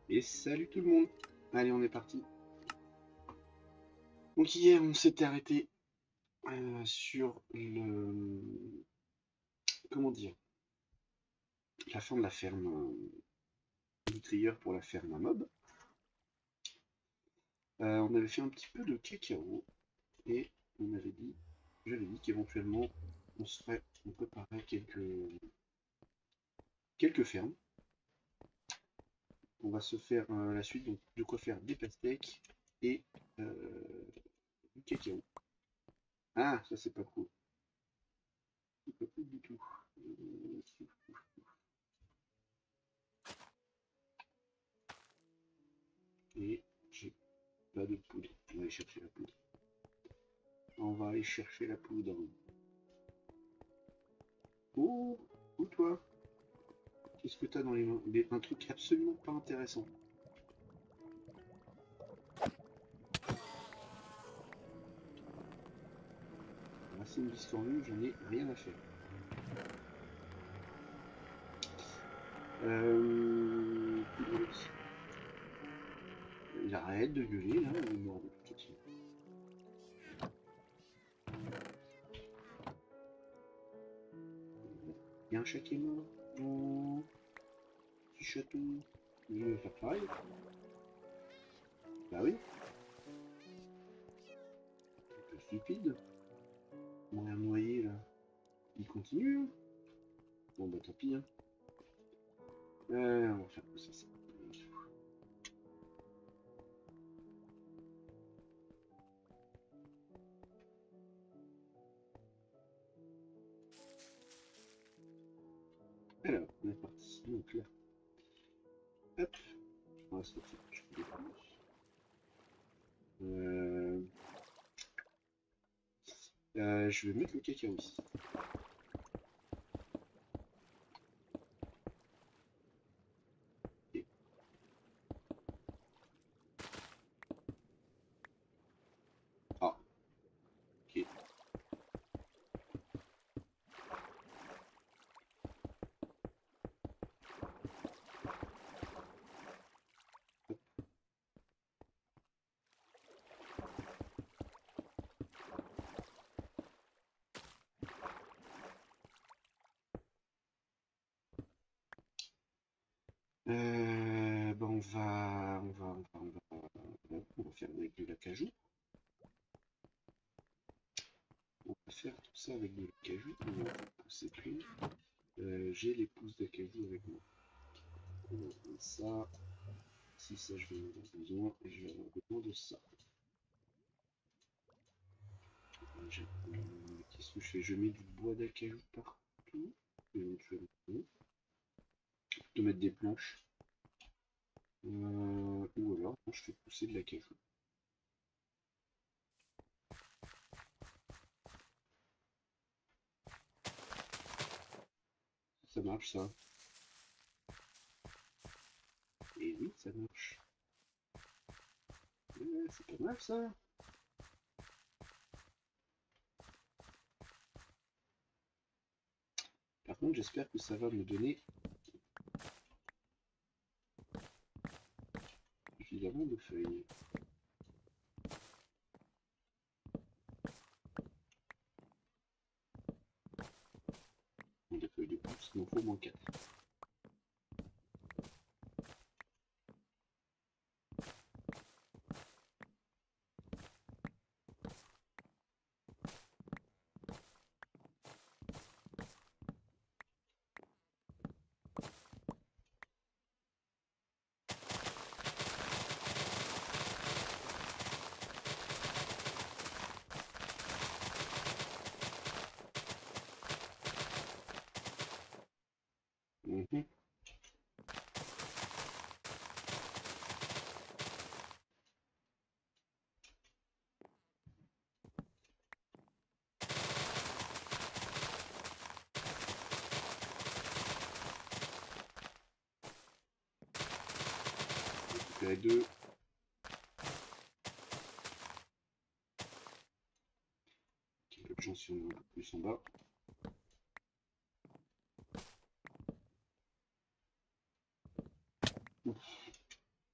Et salut tout le monde. Allez, on est parti. Donc hier, on s'était arrêté sur le... Comment dire? La fin de la ferme du trieur pour la ferme à mob. On avait fait un petit peu de cacao et j'avais dit qu'éventuellement on préparait quelques fermes. On va se faire la suite, donc de quoi faire des pastèques et du cacao. Ah, ça c'est pas cool. C'est pas cool du tout. Euh, et j'ai pas de poudre. On va aller chercher la poudre. On va aller chercher la poudre. Oh, ou toi? Qu'est-ce que t'as dans les mains? Un truc absolument pas intéressant. Racine biscornue, j'en ai rien à faire. Poudreuse. Il arrête de gueuler là, il est mort de toute façon. Il y a un chat qui est mort. Oh, petit chaton. Il va faire pareil. Bah oui, un peu stupide. On est noyé là. Il continue. Hein. Bon bah tant pis. Hein. On va faire que ça. Alors, on est parti. Donc là, hop. On va sortir. Euh, je vais mettre le cacao ici. Et, ah, ok. Ben on va faire avec de l'acajou. On va faire tout ça avec de l'acajou. On va pousser plus. J'ai les pousses d'acajou avec moi. On va prendre ça. Si ça, je vais en avoir besoin. Et je vais avoir besoin de ça. Qu'est-ce que je fais? Je mets du bois d'acajou partout. Éventuellement. De mettre des planches. Ou alors, je fais pousser de l'acajou. Ça marche, ça. Et oui, ça marche. C'est pas mal, ça. Par contre, j'espère que ça va me donner suffisamment de feuilles. Des feuilles de pouce, il m'en faut au moins 4. Mmh. Récupérer 2. L'autre chance si on est un peu plus en bas. Ouf.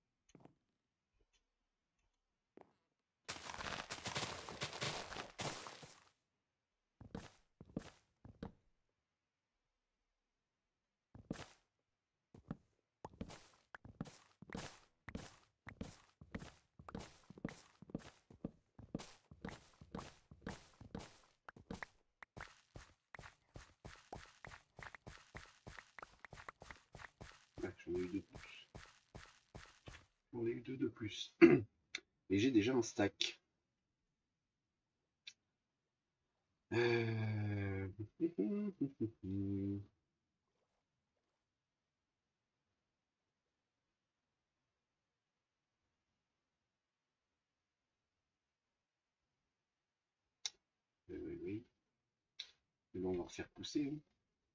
J'en ai eu deux de plus. J'en ai eu deux de plus. Et j'ai déjà un stack. Euh... oui, oui. Mais bon, on va refaire pousser. Hein.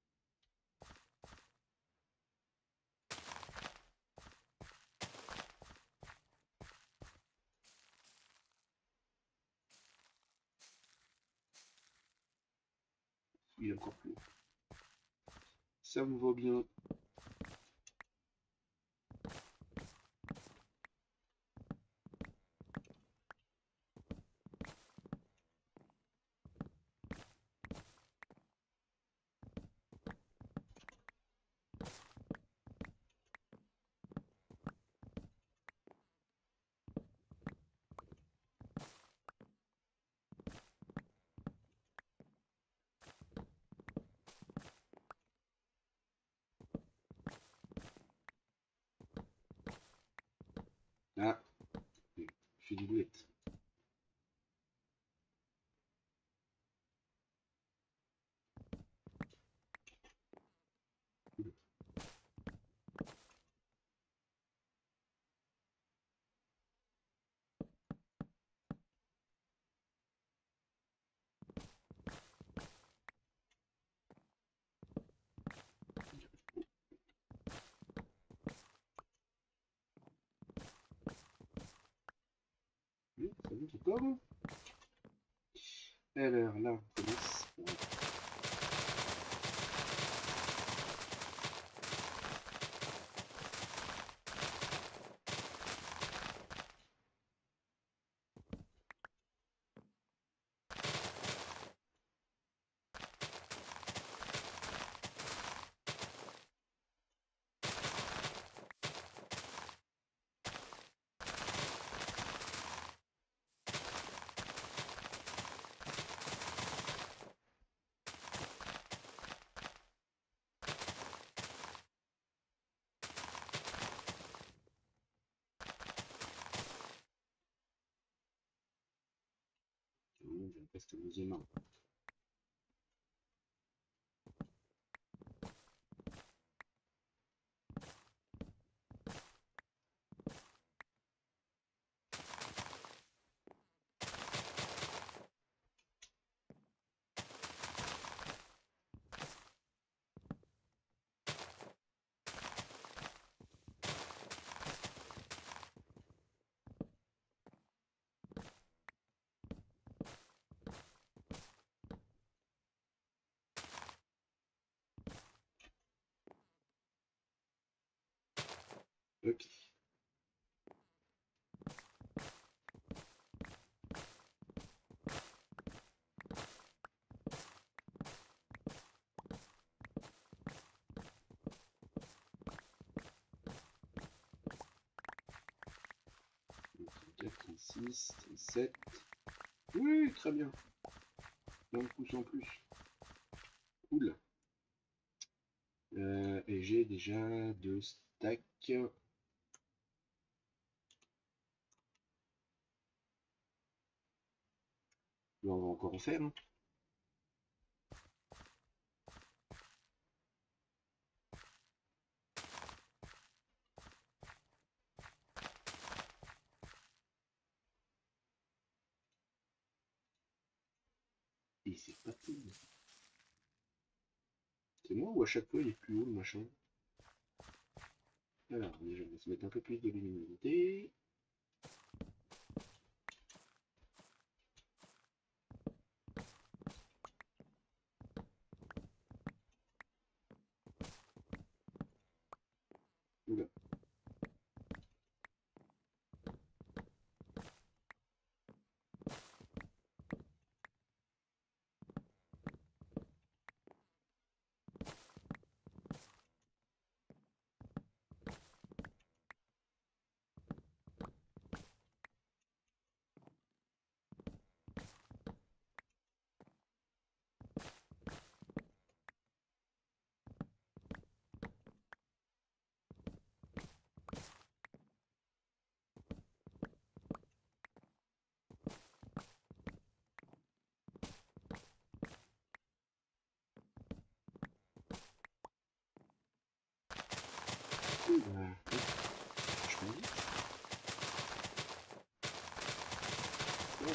Il est encore plus haut. Ça me va bien. Ah, je fais des boulettes. Oui, ça monte encore. Alors là, on commence. J'ai presque le deuxième arbre. Ok. Donc, 34, 36, 37. Oui, très bien. 20 pouces en plus. Cool. Et j'ai déjà deux stacks. On va encore en faire. Hein. Et c'est pas tout. C'est moi ou à chaque fois il est plus haut le machin? Alors, déjà, on va se mettre un peu plus de luminosité. Oula. Bah, franchement, voilà.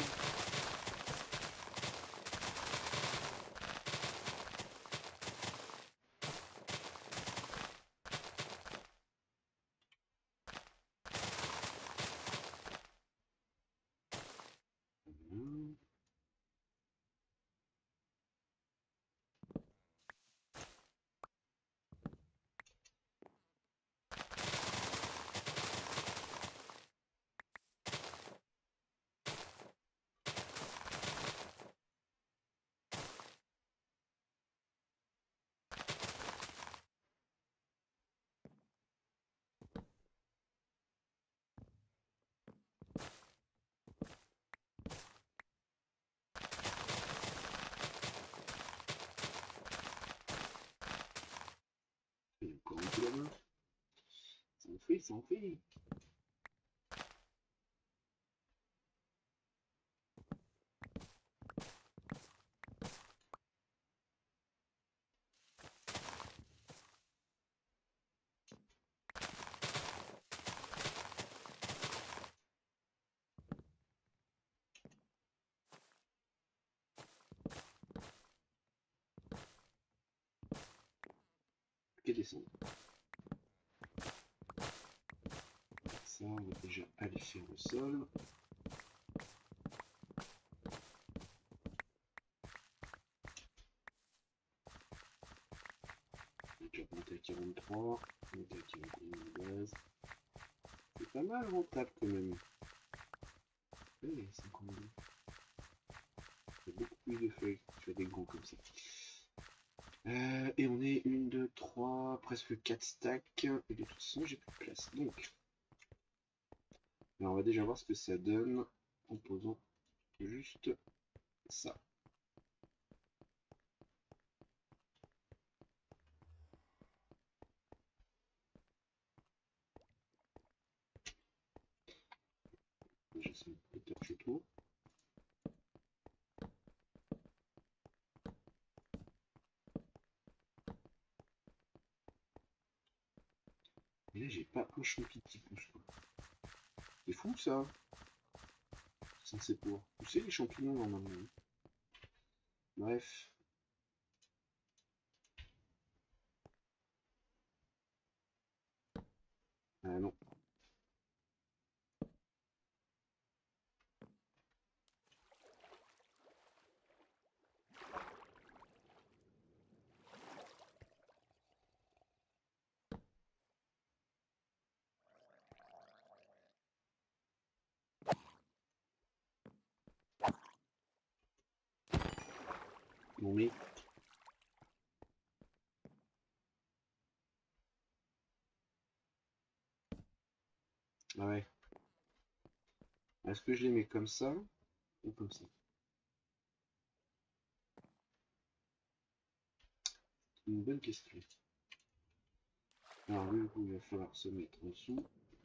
Il y a encore un peu là-bas. Ça en fait, ça en fait. Ok, descendre. Ça, on va déjà aller faire le sol. On est déjà monté à 43. On est à 41 de base. C'est pas mal rentable quand même. Ouais, 52. Il y a beaucoup plus de feuilles sur des gros comme ça. Et on est 1, 2, 3, presque 4 stacks. Et de toute façon, j'ai plus de place. Donc, alors on va déjà voir ce que ça donne en posant juste ça. J'ai ce torche autour. Et là, j'ai pas un champi qui pousse. C'est fou ça. C'est censé pouvoir pousser les champignons normalement. Bref. Ah non. Non mais. Ah ouais. Est-ce que je les mets comme ça ou comme ça? C'est une bonne question. Alors du coup, il va falloir se mettre en dessous.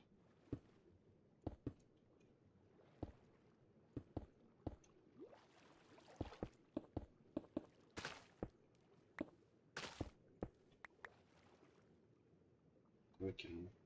Ok.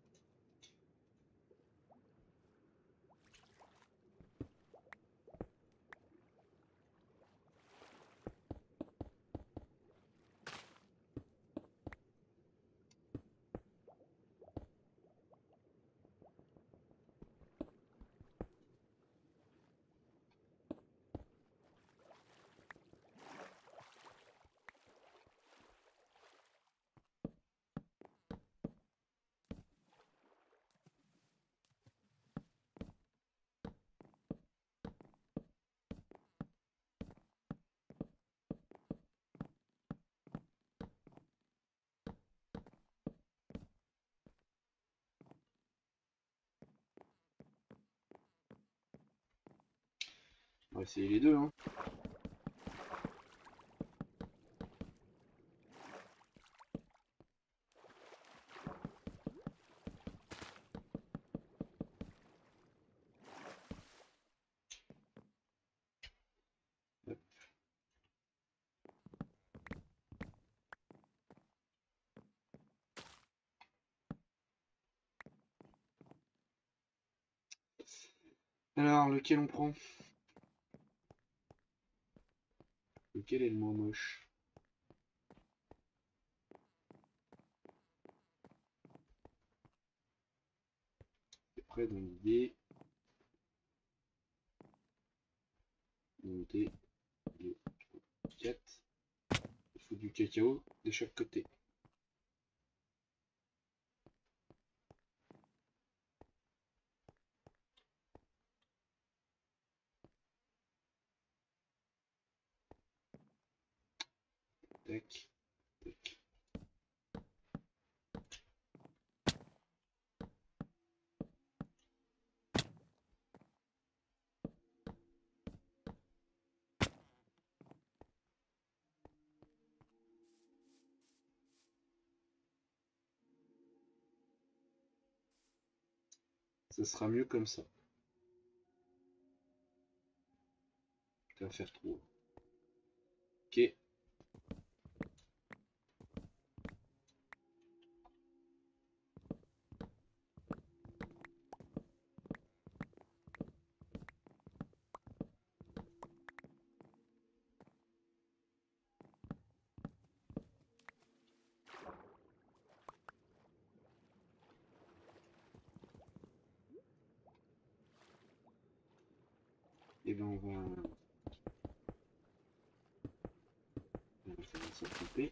On va essayer les deux, hein. Hop. Alors, lequel on prend? Lequel est le moins moche? C'est prêt dans l'idée. Monter 2, 4. Il faut du cacao de chaque côté. Tac, tac. Ça sera mieux comme ça. Ça va faire trop. Ok. Et ben on va faire ça couper.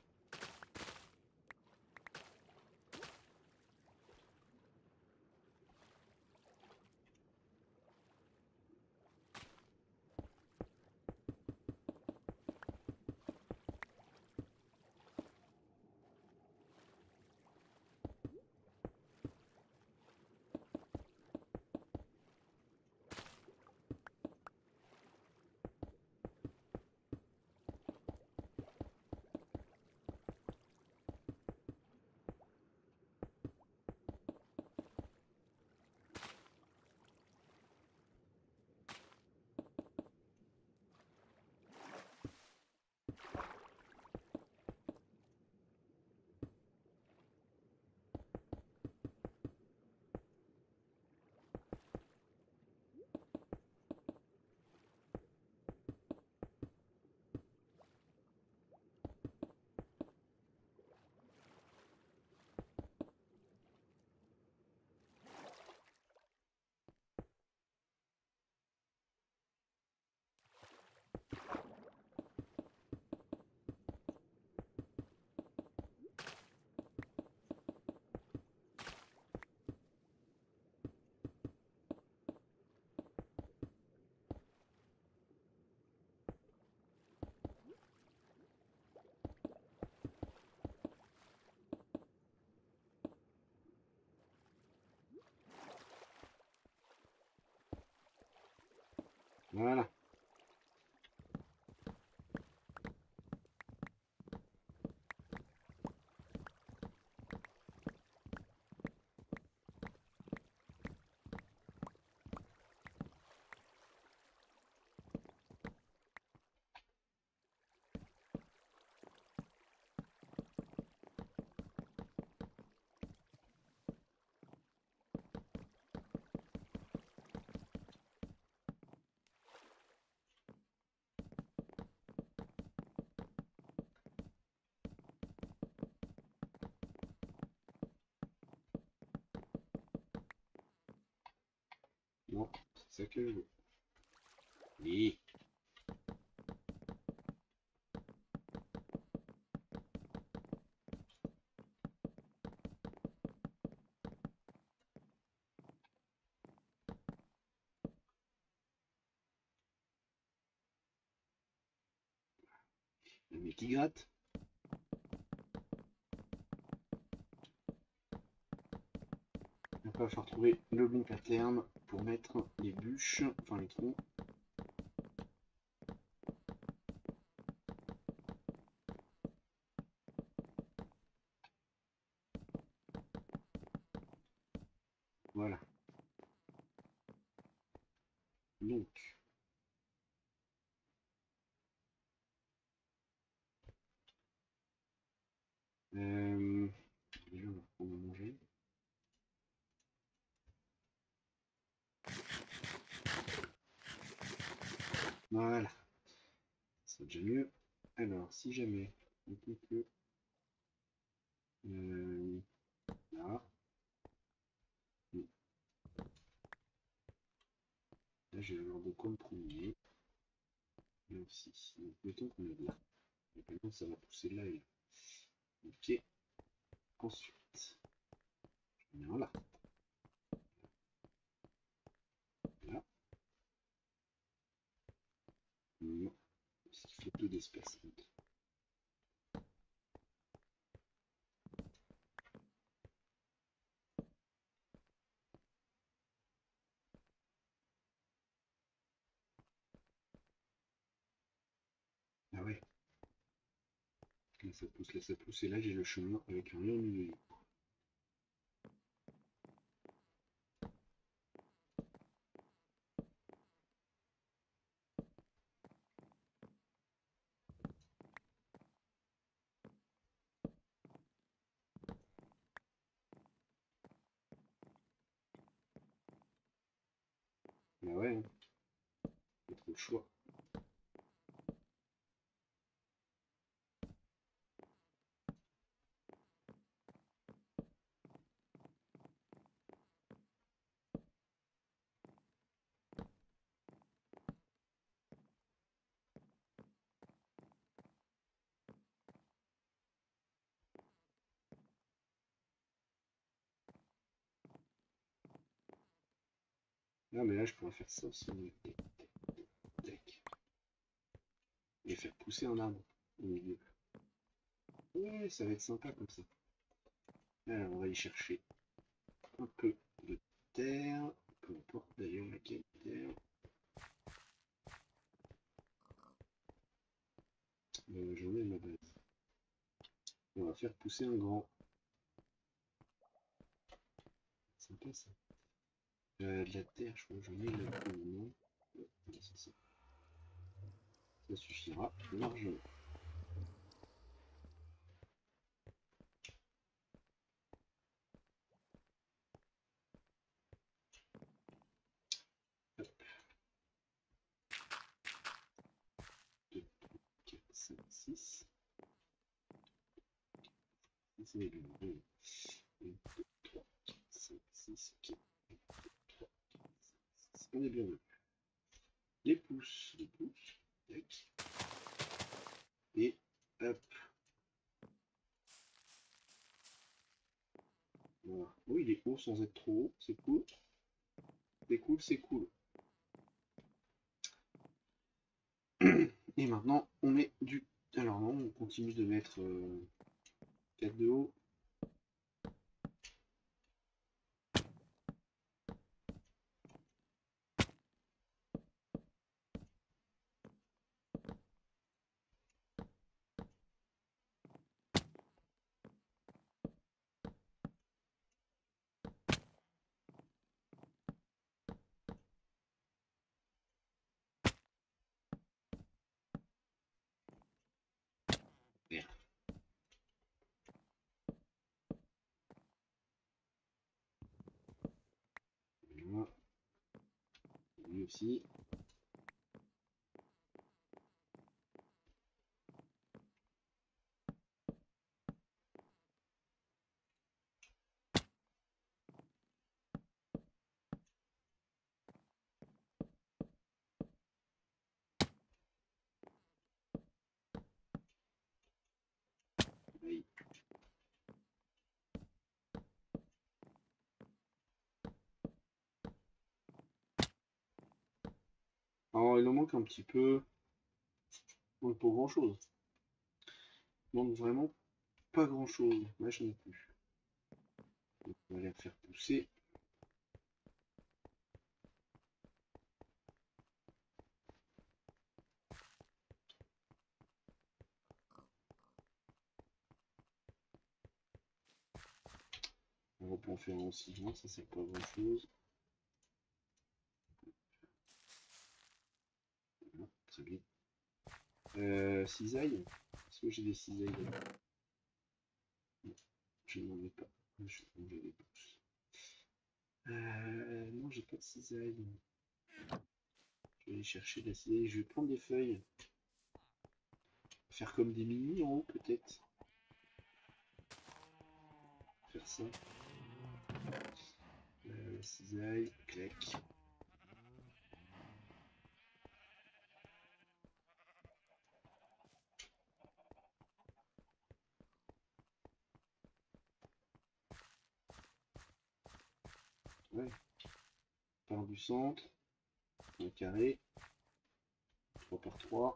Voilà. Non, c'est ça que je veux. Oui. Le mec qui gratte. Après, il va falloir trouver le bon pattern pour mettre les bûches, enfin les troncs. Voilà. Donc, déjà, on va prendre à manger. Voilà, c'est déjà mieux. Alors, si jamais on peut que là, là j'ai avoir de quoi me promener. Là aussi. Donc mettons qu'on est là. Et maintenant ça va pousser là et là. Ok. Ensuite, je viens là. Là. Non. Parce qu'il faut peu d'espace. Ah ouais. Là ça pousse, là ça pousse. Et là j'ai le chemin avec rien au milieu. Bah ouais, hein. Pas trop le choix. Ah mais là je pourrais faire ça aussi. Tac. Et faire pousser un arbre au milieu. Ouais, ça va être sympa comme ça. Alors on va y chercher un peu de terre. Peu importe d'ailleurs laquelle terre. J'en ai ma base. On va faire pousser un grand. Sympa ça. De la terre, je crois que j'en ai là pour le moment. Ouais, ça suffira largement. Hop. 2, 3, 4, 5, 6. C'est bien. 1, 2, 3, 4, 5, 6. Ok. 1, 2, 3, 4, 5, 6. On est bien. Les pouces. Les pouces. Tac. Et hop. Voilà. Oh, il est haut sans être trop haut. C'est cool. C'est cool, c'est cool. Et maintenant, on met du... Alors non, on continue de mettre 4 de haut. Merde. Voilà. Lui aussi. Aïe. Alors, il en manque un petit peu. Il manque pas grand chose. Il manque vraiment pas grand chose. Là, j'en ai plus. Donc, on va les faire pousser. On peut en faire un aussi. Non, ça sert pas à grand chose. Voilà, très bien. Cisaille. Est-ce que j'ai des cisailles là? Non, je n'en ai pas. Je vais enlever les pouces. Non, j'ai pas de cisaille. Je vais aller chercher de l'acier. Je vais prendre des feuilles. Faire comme des mini en haut peut-être. Faire ça. Cisaille, clac. Ouais. Part du centre. Un carré. 3 par 3.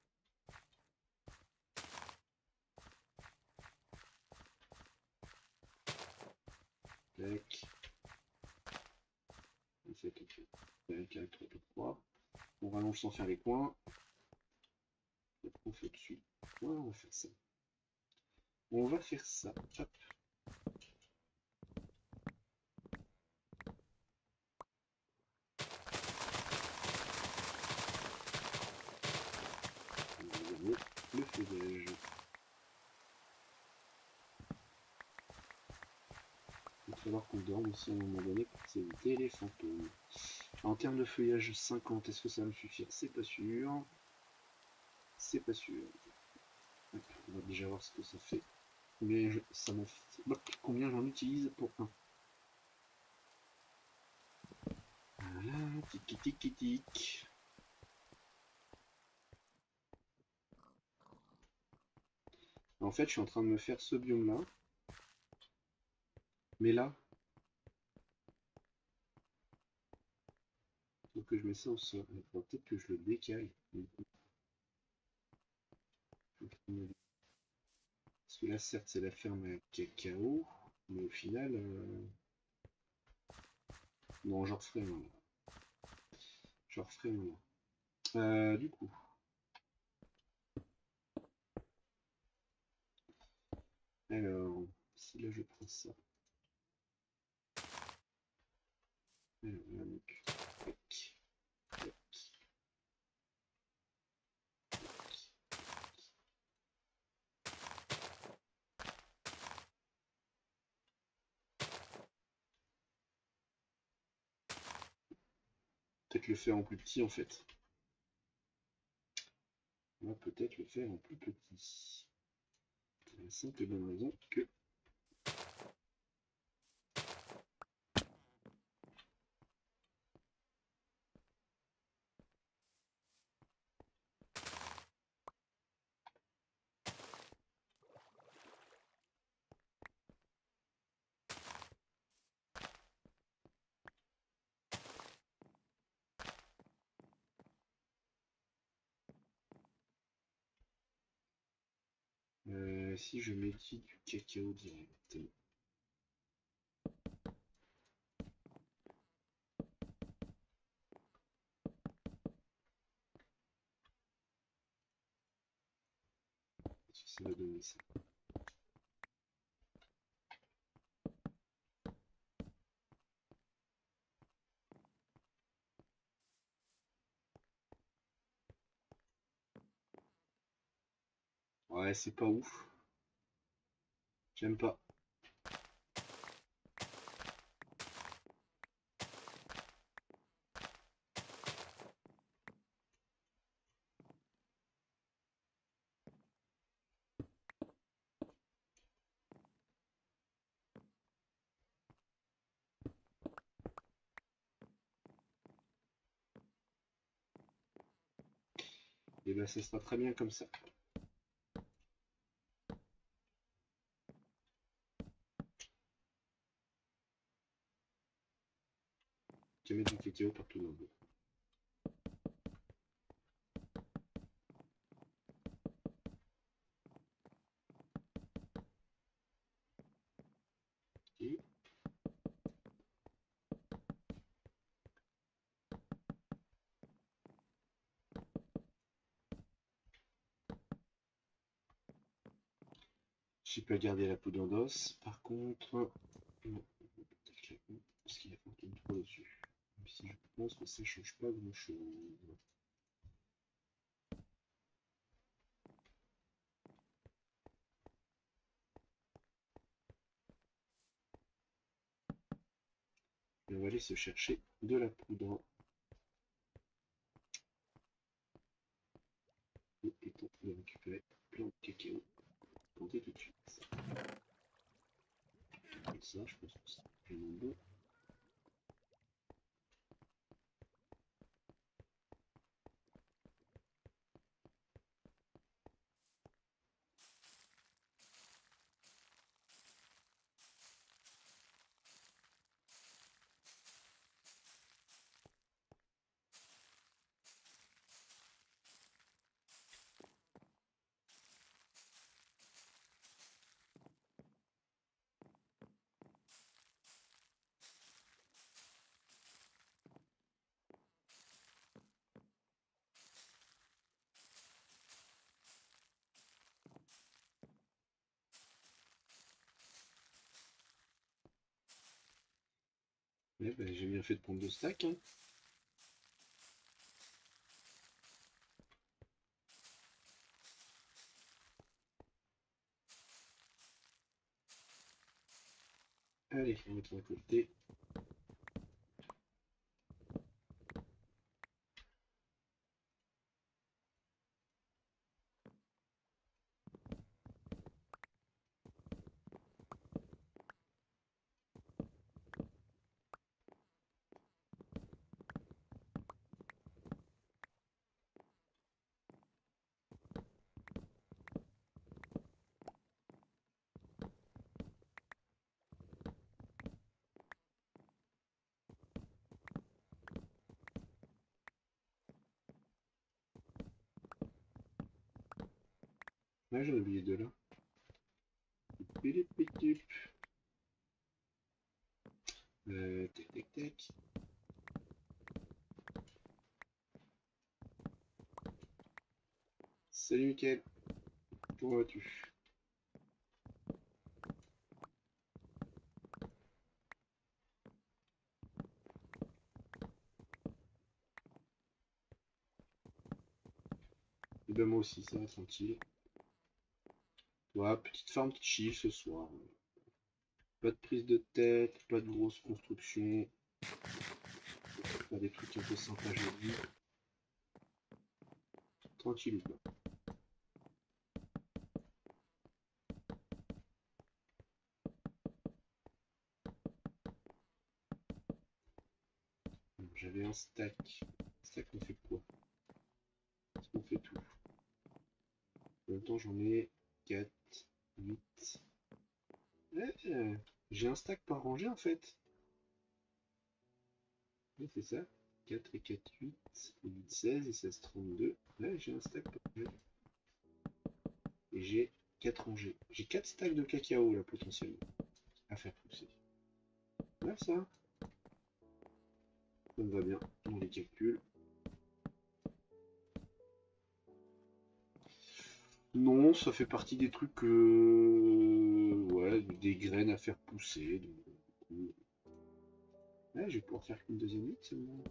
Tac. Et c'est tout fait. Un carré 3 par 3. On rallonge sans faire les coins. On fait dessus. Ouais, on va faire ça. On va faire ça. Hop. On va regarder le feuillage. Il va falloir qu'on dorme aussi à un moment donné pour éviter les fantômes. En termes de feuillage 50, est-ce que ça va me suffire? C'est pas sûr. C'est pas sûr. On va déjà voir ce que ça fait. Combien j'en utilise pour un. Voilà, tic tic tic tic. En fait, je suis en train de me faire ce biome là. Mais là, il faut que je mette ça au sol. Il faudra peut-être que je le décale. Parce que là, certes, c'est la ferme à cacao. Mais au final, non, j'en referai un. J'en referai un. Du coup, alors, si là je prends ça. Alors, là, donc, tac, tac, peut-être le faire en plus petit en fait. On va peut-être le faire en plus petit. Pour la simple et bonne raison que si je mettais du cacao direct. Ça va donner ça. Ouais, c'est pas ouf. J'aime pas. Et ben ça sera très bien comme ça. Je vais mettre du cacao partout dans le dos. Et j'ai pas gardé la poudre d'os. Par contre, non, parce qu'il y a fantôme trop dessus. Même si je pense que ça change pas grand chose. Et on va aller se chercher de la poudre. plante de cacao. Planter tout de suite. Comme ça, je pense que c'est vraiment bon. Ouais, bah, j'ai bien fait de prendre 2 stacks. Hein. Allez, on va te récolter. Ouais, j'en ai oublié 2 là. Tac, tac, tac. Salut Mickaël, comment vas-tu? Et ben moi aussi, ça va tranquille. Ouais, petite farm qui chill ce soir. Pas de prise de tête, pas de grosse construction. Pas des trucs un peu sympas jolis. Tranquille quoi. J'avais un stack. Stack on fait quoi? Est-ce qu'on fait tout? En même temps j'en ai 4, 8. Ouais, j'ai un stack par rangée en fait. Ouais, c'est ça. 4 et 4, 8. 8, 16 et 16, 32. Ouais, j'ai un stack par rangée. Et j'ai 4 rangées. J'ai 4 stacks de cacao là potentiellement à faire pousser. Ouais, ça me va bien dans les calculs. Non, ça fait partie des trucs, ouais, des graines à faire pousser. Donc, ouais, je vais pouvoir faire qu'une deuxième hutte seulement.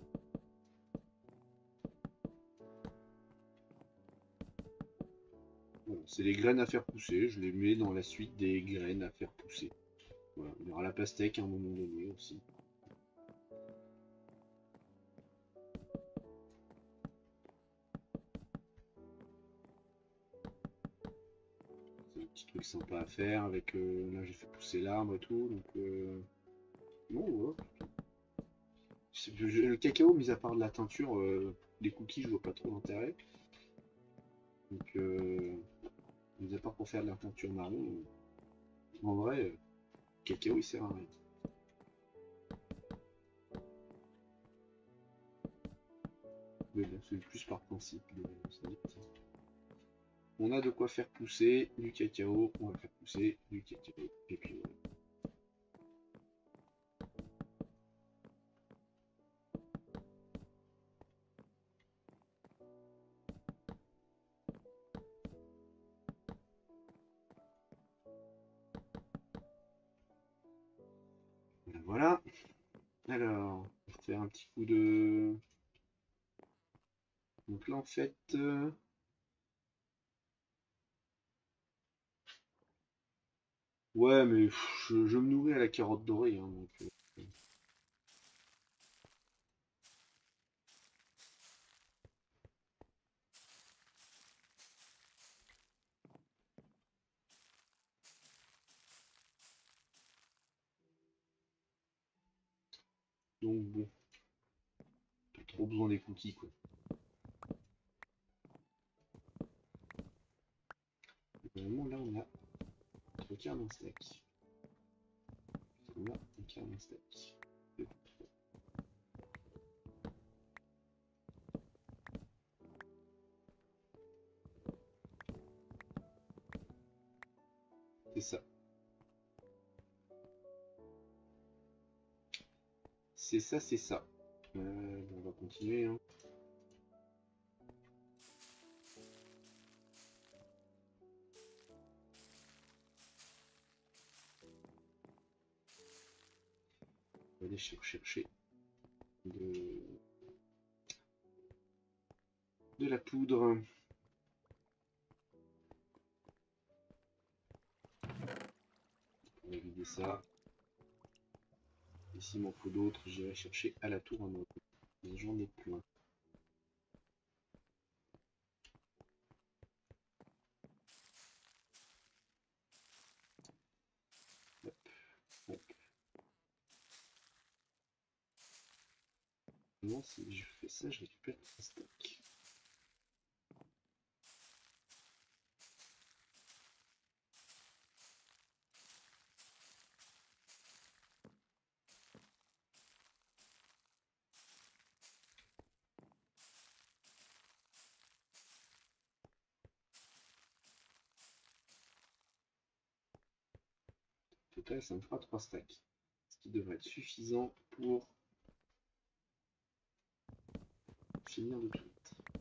Voilà, c'est les graines à faire pousser. Je les mets dans la suite des graines à faire pousser. Voilà, il y aura la pastèque à un moment donné aussi. C'est un petit truc sympa à faire avec. Là, j'ai fait pousser l'arbre et tout, donc. Non, voilà. Le cacao, mis à part de la teinture, les cookies, je vois pas trop l'intérêt. Donc, mis à part pour faire de la teinture marron, en vrai, cacao il sert à rien. Mais bon, c'est plus par principe. On a de quoi faire pousser du cacao, on va faire pousser du cacao. Et puis voilà. Voilà. Alors, on va faire un petit coup de. Donc là en fait. Ouais, mais je me nourris à la carotte dorée. Hein, donc, Donc bon, pas trop besoin des cookies quoi. Normalement là on a 3/4 d'un stack. On a 1/4 d'un stack. C'est ça. C'est ça, c'est ça. On va continuer. Hein. On va aller chercher de la poudre. On va vider ça. Et s'il m'en faut d'autres, j'irai chercher à la tour un autre. J'en ai plein. Hop, hop. Non, si je fais ça, je récupère un stack. Au total, ça me fera 3 stacks. Ce qui devrait être suffisant pour finir de tout.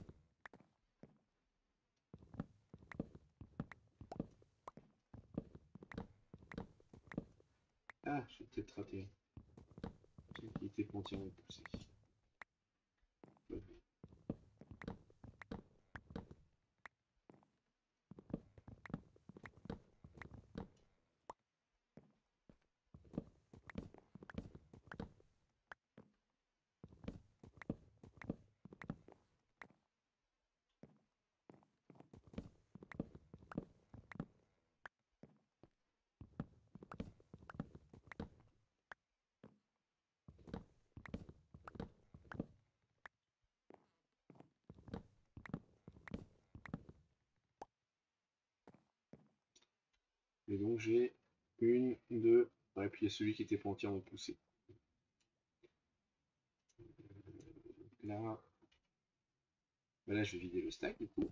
Ah, j'ai peut-être raté. Il était pas entièrement poussé. Ouais. Et donc j'ai une, deux. Ouais, puis il y a celui qui était pas entièrement poussé. Là, bah là je vais vider le stack du coup.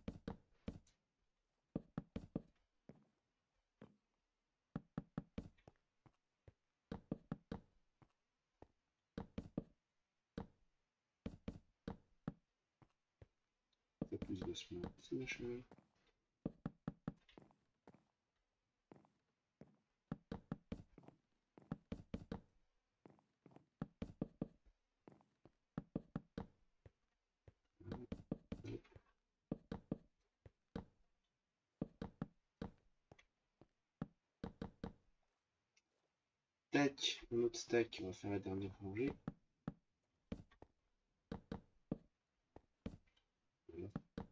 Ça plus vachement ce machin. Tac, un autre stack, on va faire la dernière rangée. Voilà.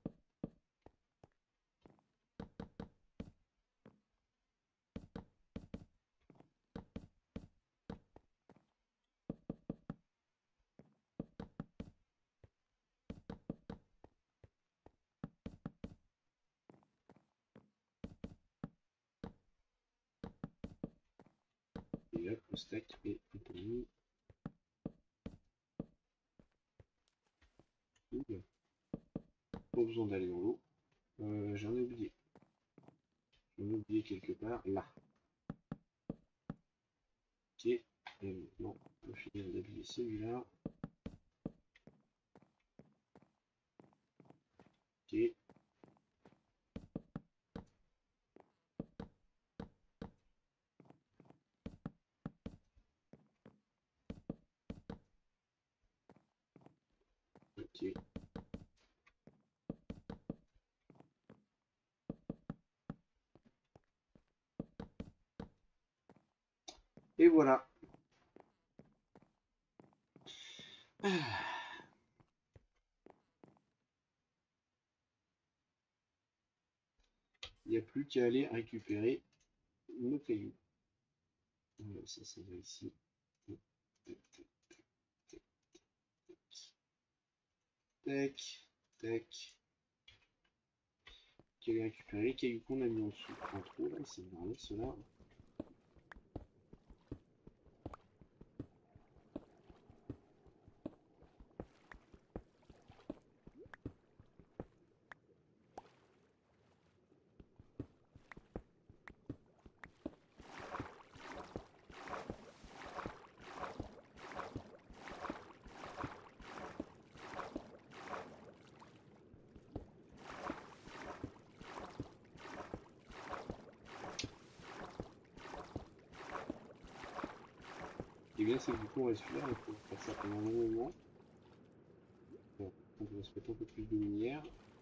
Et hop, le stack est mis. Pas besoin d'aller dans l'eau. J'en ai oublié. J'en ai oublié quelque part. Là. Ok. Et maintenant, on va finir d'habiller celui-là. Ok. Ok. Et voilà. Il n'y a plus qu'à aller récupérer nos cailloux. Ça va ici. Tac, tac. Qui allait récupérer les cailloux qu'on a mis en dessous. En trop là, ça va remettre cela. Et bien c'est que du coup on reste là, il faut faire ça pendant un long moment. Bon, on va se mettre un peu plus de lumière.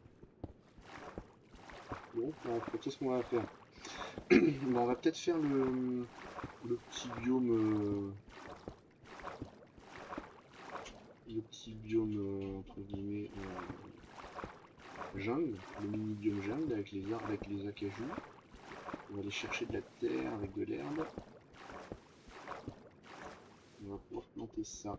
Bon, qu'est-ce qu'on va faire? Bon, on va peut-être faire le petit biome, entre guillemets jungle, le mini biome jungle avec les arbres, avec les acajou. On va aller chercher de la terre avec de l'herbe. On va pouvoir planter ça.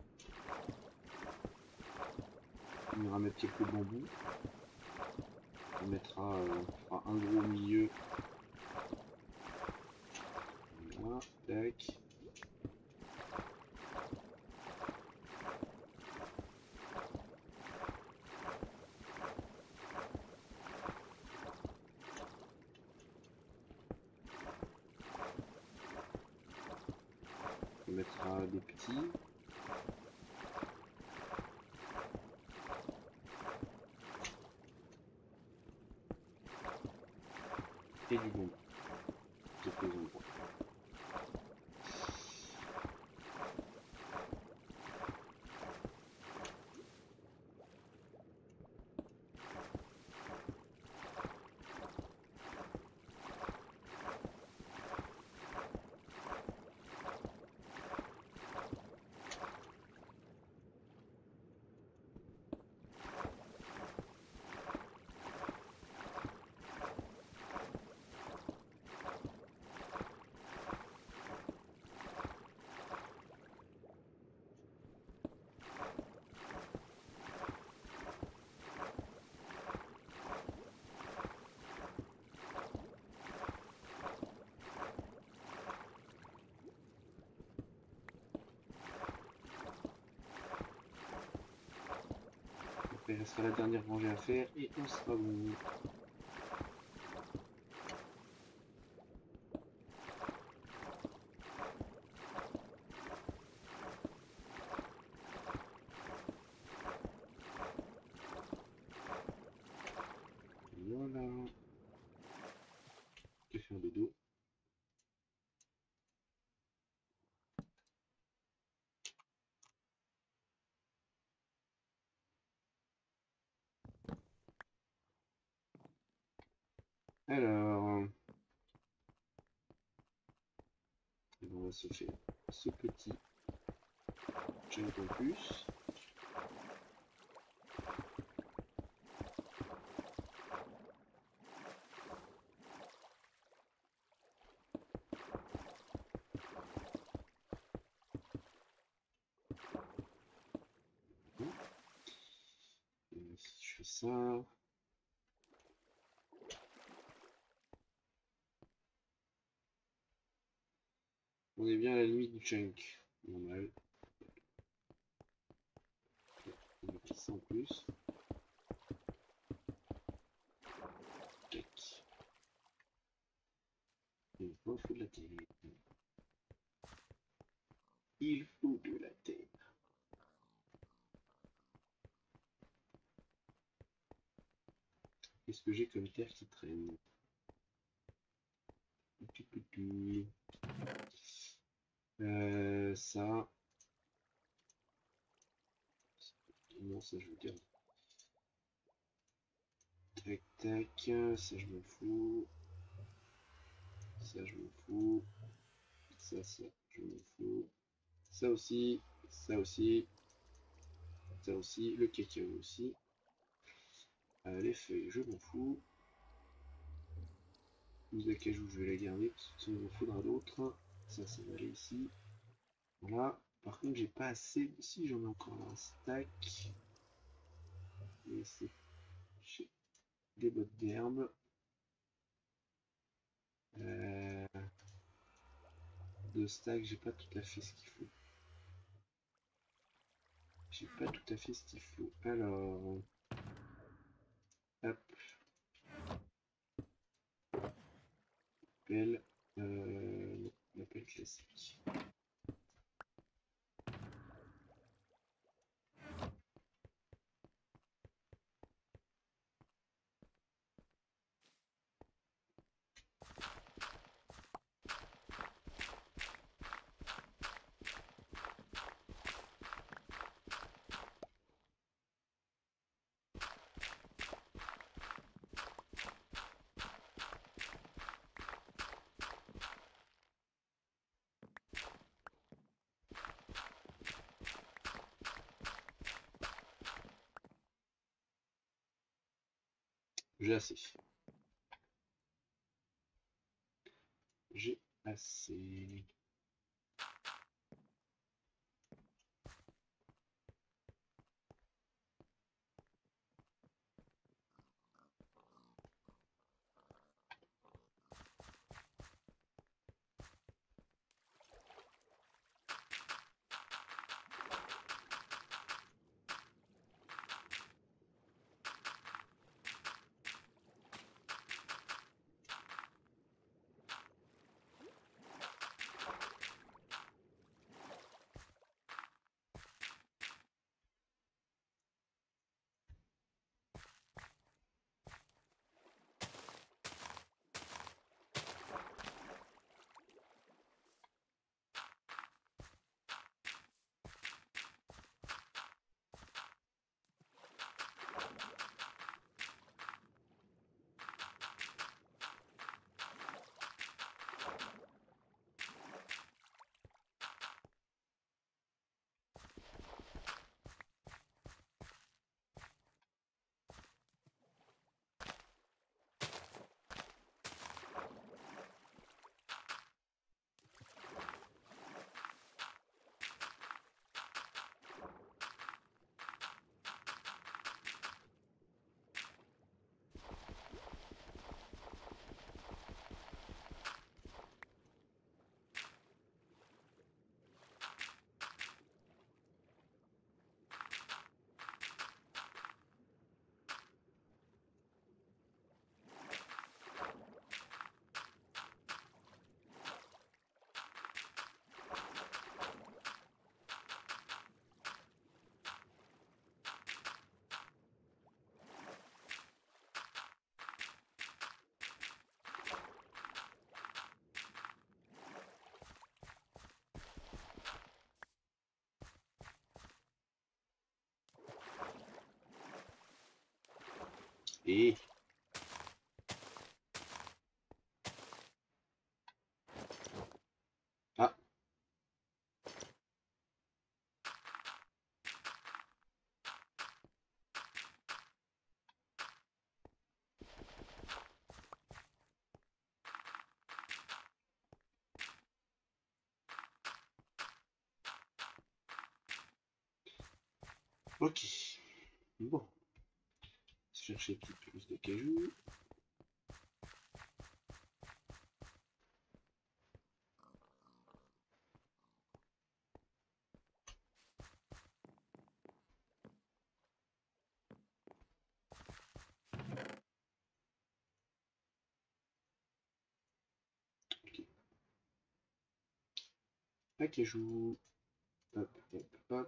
On ira mettre quelques bambous. On mettra, on fera un gros au milieu. Voilà, tac. On mettra des petits. Et du bambou. Quelques endroits. Après, il restera la dernière rangée à faire et on sera bon. Voilà. Que faire de dos? Alors, on va se faire ce petit chunk en plus. Et si je fais ça. On est bien à la limite du chunk. Normal. On va mettre ça en plus. Tac. Il faut de la terre. Il faut de la terre. Qu'est-ce que j'ai comme terre qui traîne? Ça. Non, ça je veux dire. Tac, tac. Ça je m'en fous. Ça je m'en fous. Ça, je m'en fous. Ça aussi. Ça aussi. Ça aussi. Le cacao aussi. Les feuilles, je m'en fous. Mousse d'acajou, je vais la garder parce que sinon il en faudra d'autres. Ça va aller ici. Voilà. Par contre, j'ai pas assez. Si, j'en ai encore un stack. J'ai des bottes d'herbe. Euh, 2 stacks, j'ai pas tout à fait ce qu'il faut. J'ai pas tout à fait ce qu'il faut. Alors, hop, pelle, non, la pelle classique. J'ai assez. J'ai assez. Et ah, ok. Bon, chercher une petite plus de cajou. Ok. Un cajou. Hop, hop, hop.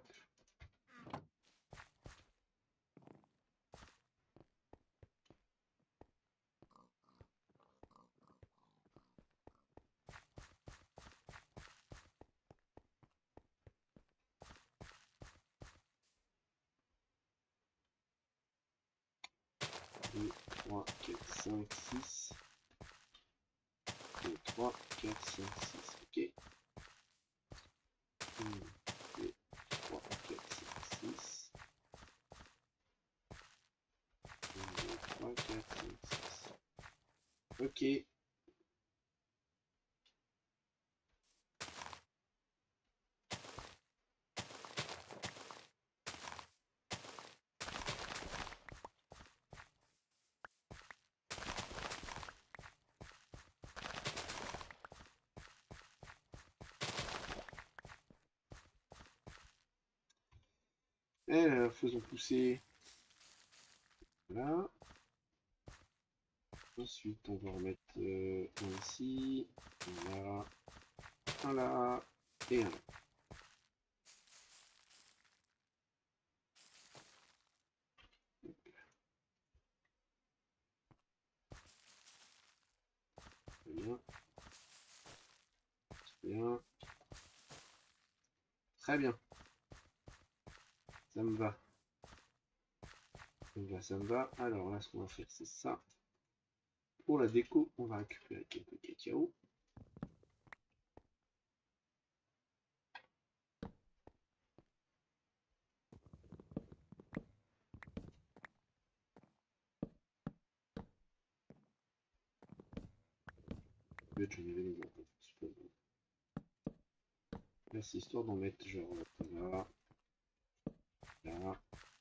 Deux, 3, 4, 5, 6. 2, 3, 4, 5, 6. Ok. 1, 2, 3, 4, 5, 6. 1, 2, 3, 4, 5, 6. Ok. Alors, faisons pousser. Voilà. Ensuite, on va remettre un ici. Voilà. Un là. Et un là. Très bien. Très bien. Très bien. Ça me va. Ça me va, ça me va. Alors là, ce qu'on va faire, c'est ça. Pour la déco, on va récupérer quelques cacao. J'en avais les autres. Là, c'est histoire d'en mettre genre là, là,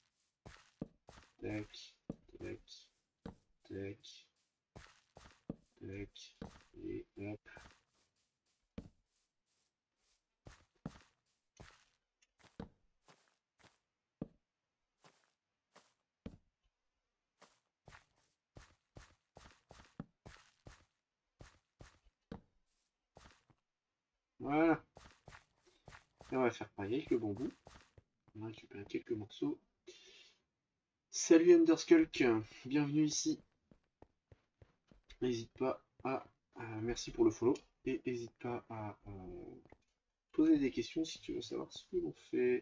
tac, tac, tac, tac, et hop. Voilà. Et on va faire pareil avec le bambou. On va récupérer quelques morceaux. Salut Underskulk, bienvenue ici. N'hésite pas merci pour le follow. Et n'hésite pas à poser des questions si tu veux savoir ce que l'on fait.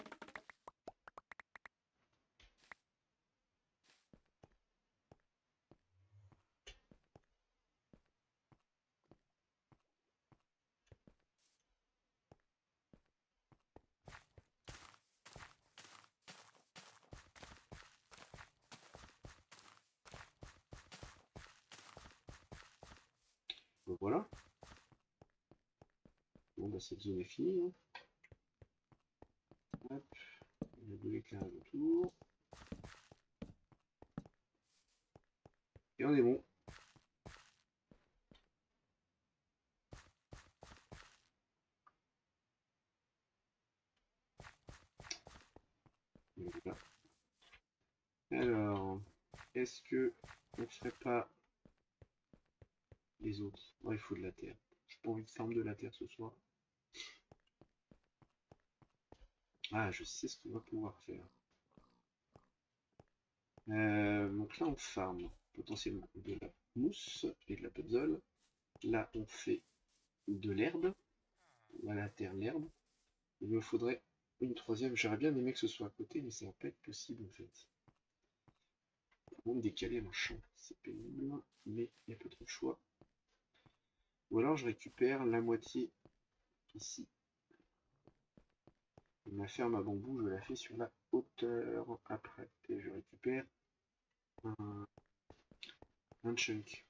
Donc voilà. Bon bah cette zone est finie. Hein. Hop. Il y a de l'éclairage autour. Et on est bon. Voilà. Alors, est-ce que on ferait pas les autres? Oh, il faut de la terre. J'ai pas envie de farm de la terre ce soir. Ah, je sais ce qu'on va pouvoir faire. Donc là, on farm potentiellement de la mousse et de la puzzle. Là, on fait de l'herbe. On a la terre, l'herbe. Il me faudrait une troisième. J'aurais bien aimé que ce soit à côté, mais ça va pas être possible en fait. On va me décaler un champ. C'est pénible, mais il y a pas trop de choix. Ou alors je récupère la moitié ici. Ma ferme à bambou, je la fais sur la hauteur. Après, je récupère un chunk.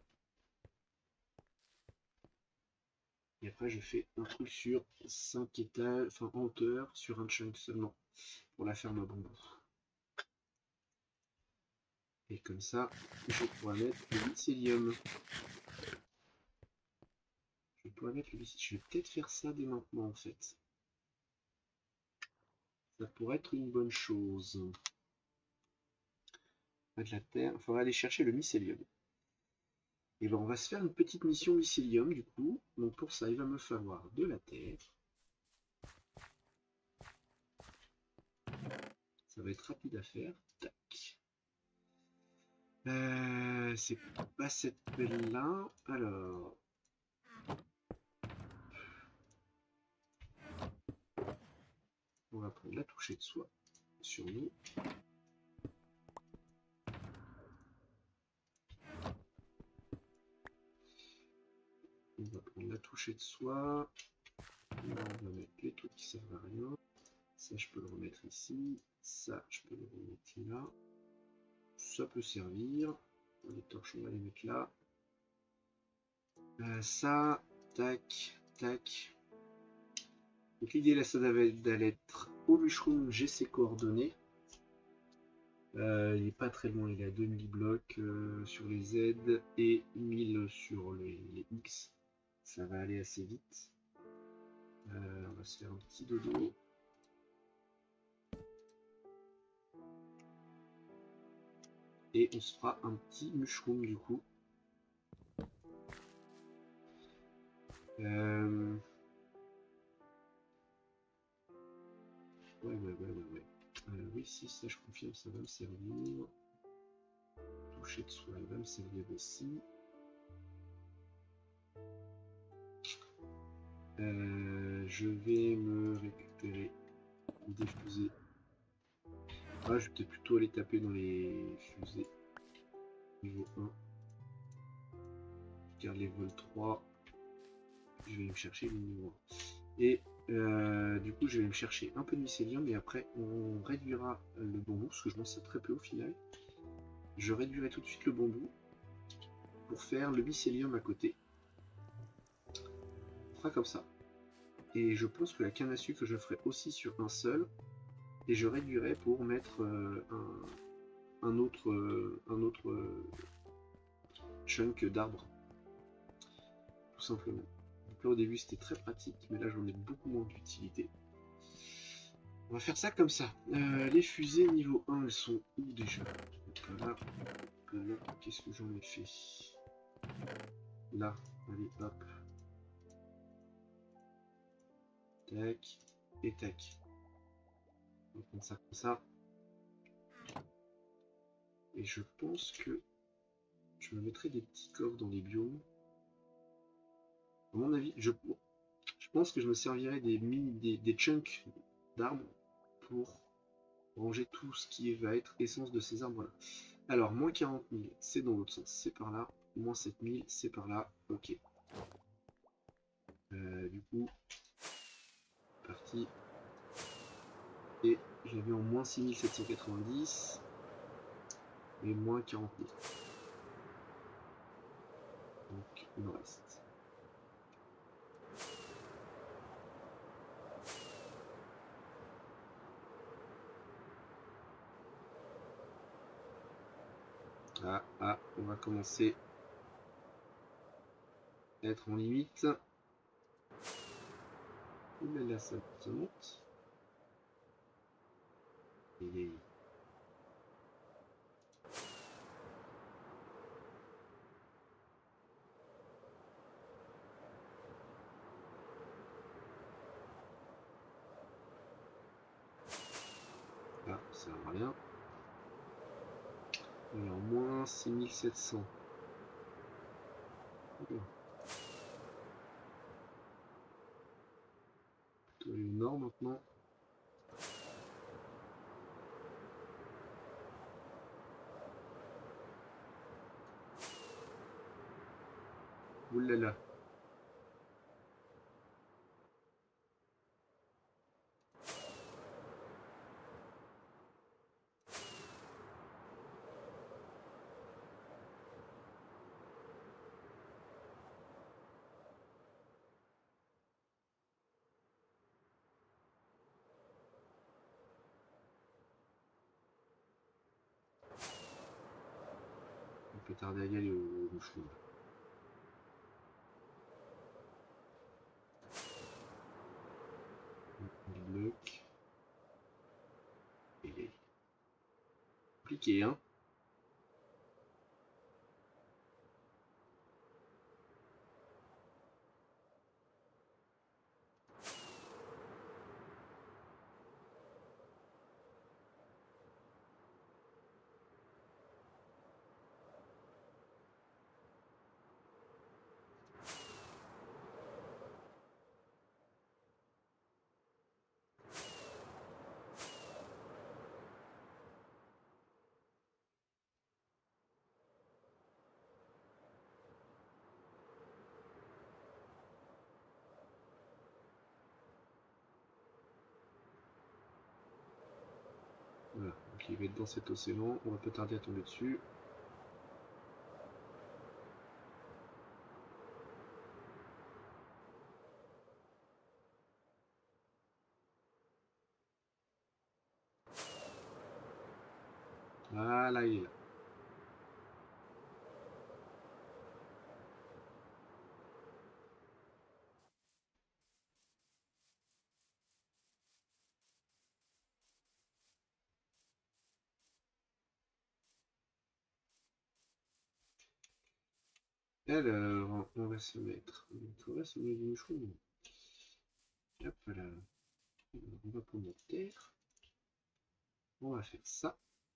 Et après, je fais un truc sur 5 étages, enfin en hauteur, sur un chunk seulement, pour la ferme à bambou. Et comme ça, je pourrais mettre le mycélium. Je vais peut-être faire ça dès maintenant en fait. Ça pourrait être une bonne chose. De la terre, il faudra aller chercher le mycélium. Et ben on va se faire une petite mission mycélium du coup. Donc pour ça, il va me falloir de la terre. Ça va être rapide à faire. Tac. C'est pas cette pelle là. Alors. On va prendre la touchée de soie sur nous. On va prendre la touchée de soie. Là, on va mettre les trucs qui servent à rien. Ça, je peux le remettre ici. Ça, je peux le remettre là. Ça peut servir. Les torches, on va les mettre là. Ça, tac, tac. Donc l'idée là, ça d'aller être au mushroom, j'ai ses coordonnées. Il n'est pas très loin, il est à 2000 blocs sur les Z et 1000 sur les X. Ça va aller assez vite. On va se faire un petit dodo. et on se fera un petit mushroom du coup. Ouais. Oui, si, ça je confirme, ça va me servir. Toucher de soie, va me servir aussi. Je vais me récupérer des fusées. Ah, je vais peut-être plutôt aller taper dans les fusées. Niveau 1. Je garde les vols 3. Je vais me chercher le niveau 1. Et du coup, je vais me chercher un peu de mycélium et après, on réduira le bambou, parce que je m'en sers très peu au final. Je réduirai tout de suite le bambou pour faire le mycélium à côté. On fera comme ça. Et je pense que la canne à sucre, je ferai aussi sur un seul. Et je réduirai pour mettre un autre chunk d'arbre. Tout simplement. Donc là, au début, c'était très pratique, mais là, j'en ai beaucoup moins d'utilité. On va faire ça comme ça. Les fusées niveau 1, elles sont où déjà? Voilà. Qu'est-ce que j'en ai fait? Là, allez, hop. Tac. Et tac. On va prendre ça comme ça. Et je pense que je me mettrai des petits coffres dans les biomes. À mon avis, je pense que je me servirai des chunks d'arbres pour ranger tout ce qui va être essence de ces arbres là. Alors, moins 40 000, c'est dans l'autre sens, c'est par là. Moins 7 000, c'est par là. Ok. Du coup, parti. Et j'avais en moins 6790 et moins 40 000. Donc, il me reste. On va commencer à être en limite. Oulala, ça monte. Et... Ah, ça sert à rien. Alors, moins 6700. Plutôt aller au nord maintenant. Oulala. On peut tarder à y aller au mushroom. Du bloc. Et... compliqué, hein. Voilà, donc il va être dans cet océan, on va pas tarder à tomber dessus. Voilà, il est là. Alors, on va se mettre sur le moucheron. Hop là. Alors, on va prendre notre terre. On va faire ça.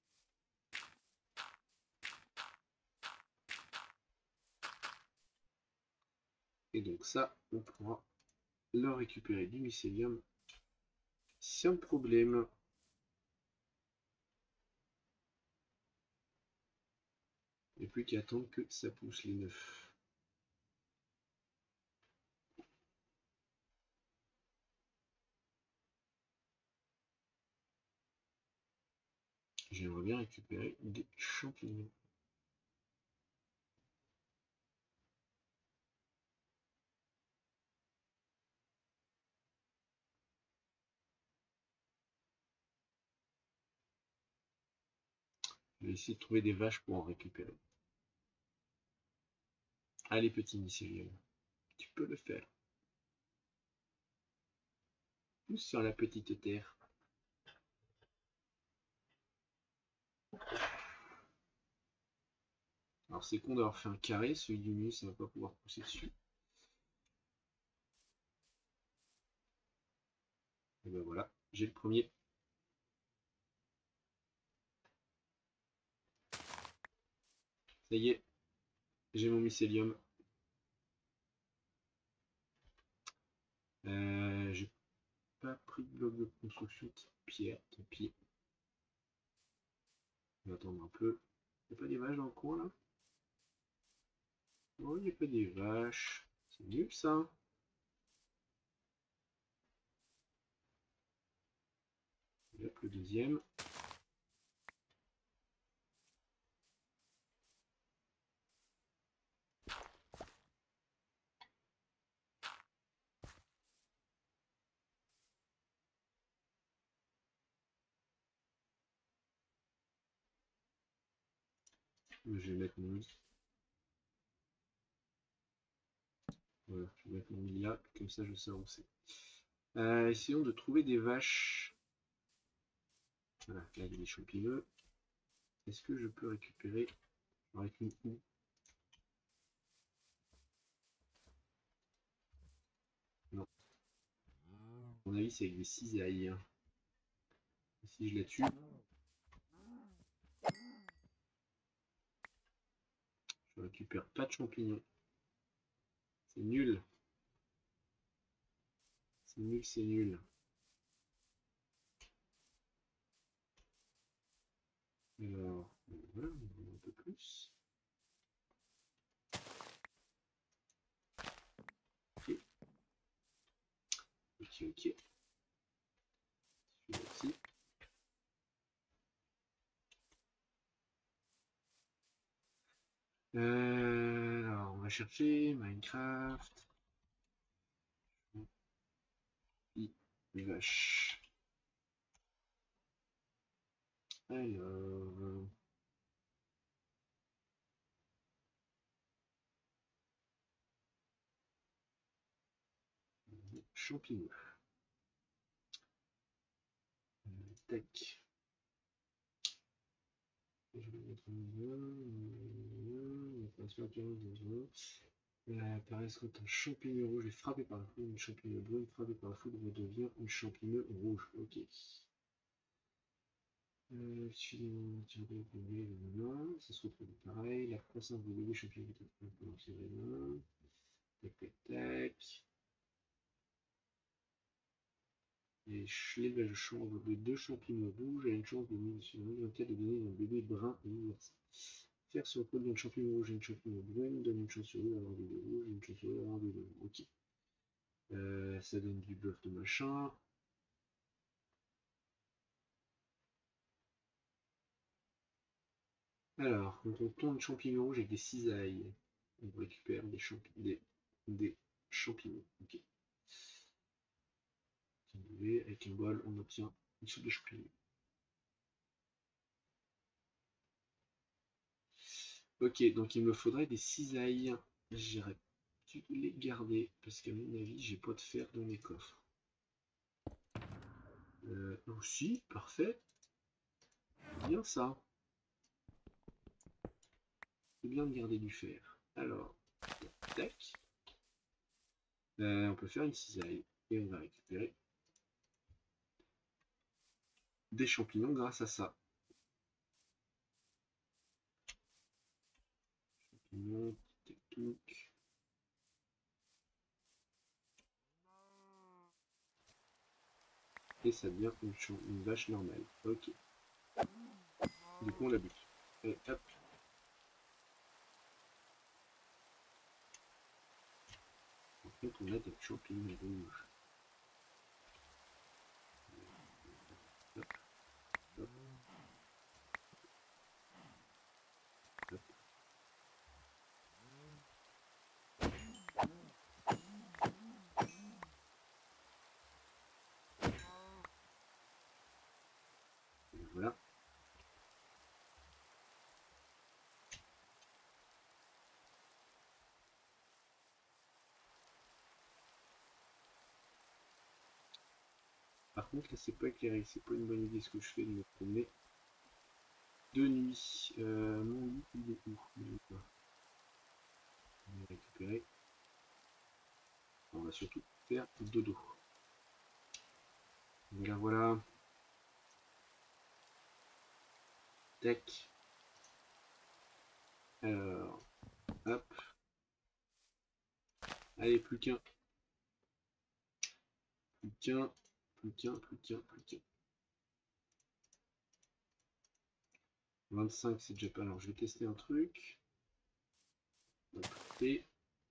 Et donc ça, on pourra le récupérer du mycélium sans problème. Il n'y a plus qu'à attendre que ça pousse les 9. J'aimerais bien récupérer des champignons. Je vais essayer de trouver des vaches pour en récupérer. Allez, petit mycélium, tu peux le faire. Pousse sur la petite terre. Alors c'est con d'avoir fait un carré, celui du milieu ça va pas pouvoir pousser dessus. Et ben voilà, j'ai le premier. Ça y est, j'ai mon mycélium. J'ai pas pris de bloc de construction type pierre, tant pis. On va attendre un peu. Y'a pas des vaches dans le coin là? Oh, il n'y a pas des vaches. C'est nul ça. Et hop, le deuxième. Je vais mettre mon lit. Voilà, je vais mettre mon lit là, comme ça je sais où c'est. Essayons de trouver des vaches. Voilà, là il y a des champignons. Est-ce que je peux récupérer avec une houe? Non. À mon avis, c'est avec des cisailles. Si je la tue, je récupère pas de champignons. C'est nul. C'est nul, c'est nul. Alors, voilà, on va un peu plus. Ok. Ok, ok. Celui-là. Alors, on va chercher Minecraft. Les vaches. Alors, champignons. Tac. Je vais mettre apparaître quand un champignon rouge est frappé par la foudre, une champignon brune frappée par la foudre redevient une champignon rouge. Ok. Ça se retrouve pareil. La croissance des bébés champignons est tac tac tac. Et l'élevage de chanvre de 2 champignons rouges a une chance de donner un bébé brun universel. Faire sur le col d'un champignon rouge et une champignon brune donne une chance sur eux d'avoir un bébé rouge et une chance sur eux d'avoir un bébé brun. Ok. Ça donne du bluff de machin. Alors, quand on tombe champignon rouge avec des cisailles, on récupère des champignons. Ok. Avec un bol, on obtient une soupe de champignons. Ok, donc il me faudrait des cisailles. J'irai dû les garder parce qu'à mon avis, j'ai pas de fer dans mes coffres. Aussi, parfait. Bien ça. C'est bien de garder du fer. Alors, Tac. On peut faire une cisaille et on va récupérer des champignons grâce à ça. Champignons, technique. Et ça devient une vache normale. Ok. Du coup on la bute. Et hop. En fait on a des champignons rouges. Hop. Hop. Hop. Et voilà. Par contre là c'est pas éclairé, c'est pas une bonne idée ce que je fais de me promener de nuit. Mon lit il est où? On va récupérer. On va surtout faire dodo. Voilà, voilà. Tac. Alors, hop. Allez, plus qu'un. Plus qu'un. Plus qu'un, plus qu'un, plus qu'un. 25, c'est déjà pas. Alors, je vais tester un truc. On va pousser.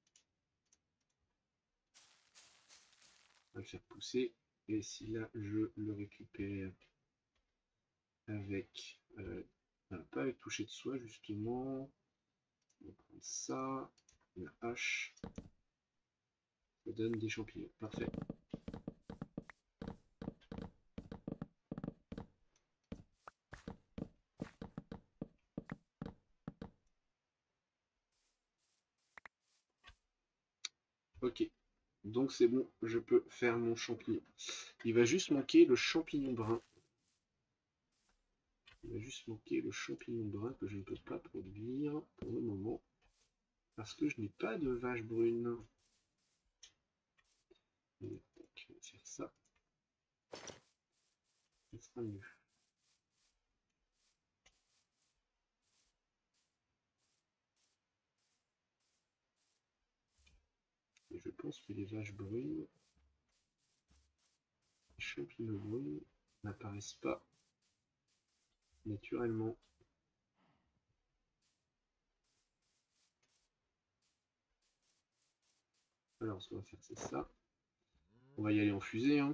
On va le faire pousser. Et si là, je le récupère avec... pas avec toucher de soie, justement. On va prendre ça. La hache. Ça donne des champignons. Parfait. Ok. Donc c'est bon, je peux faire mon champignon. Il va juste manquer le champignon brun. Il va juste manquer le champignon brun que je ne peux pas produire pour le moment. Parce que je n'ai pas de vache brune. Donc, je vais faire ça. Ça sera mieux. Et je pense que les vaches brunes, les champignons bruns n'apparaissent pas naturellement. Alors, ce qu'on va faire, c'est ça. On va y aller en fusée. Hein.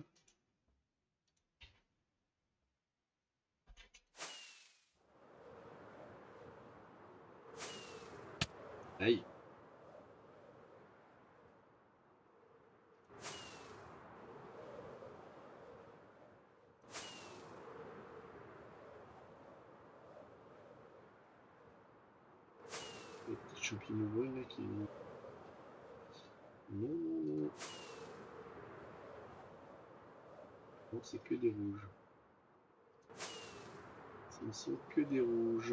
Aïe. Les petits champignons bruns là qui... Non, non, non. Non, c'est que des rouges. Ce ne sont que des rouges.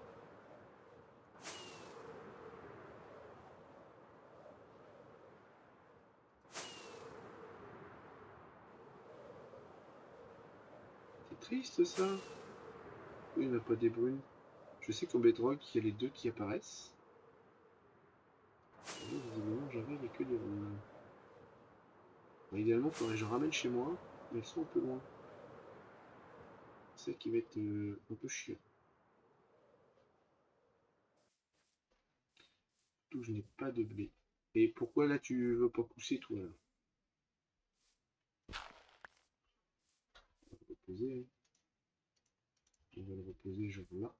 C'est triste ça. Pourquoi il n'y en a pas des brunes? Je sais qu'en Bedrock, il y a les deux qui apparaissent. Et là, visiblement, j'avais les que des rouges. Bon, idéalement, il faudrait que je ramène chez moi, mais elles sont un peu loin. C'est ça qui va être un peu chiant. Surtout, je n'ai pas de blé. Et pourquoi là tu veux pas pousser toi là? On va le reposer. Hein. On va le reposer, genre là.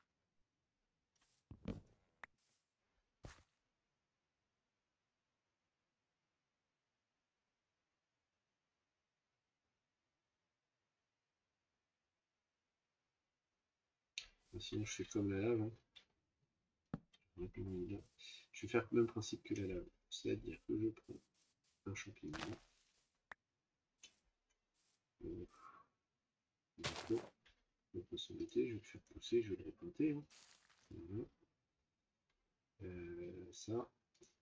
Sinon, je fais comme la lave. Hein. Je vais faire le même principe que la lave. C'est-à-dire que je prends un champignon. On peut s'embêter, je vais le faire pousser, je vais le replanter. Hein. Voilà. Ça.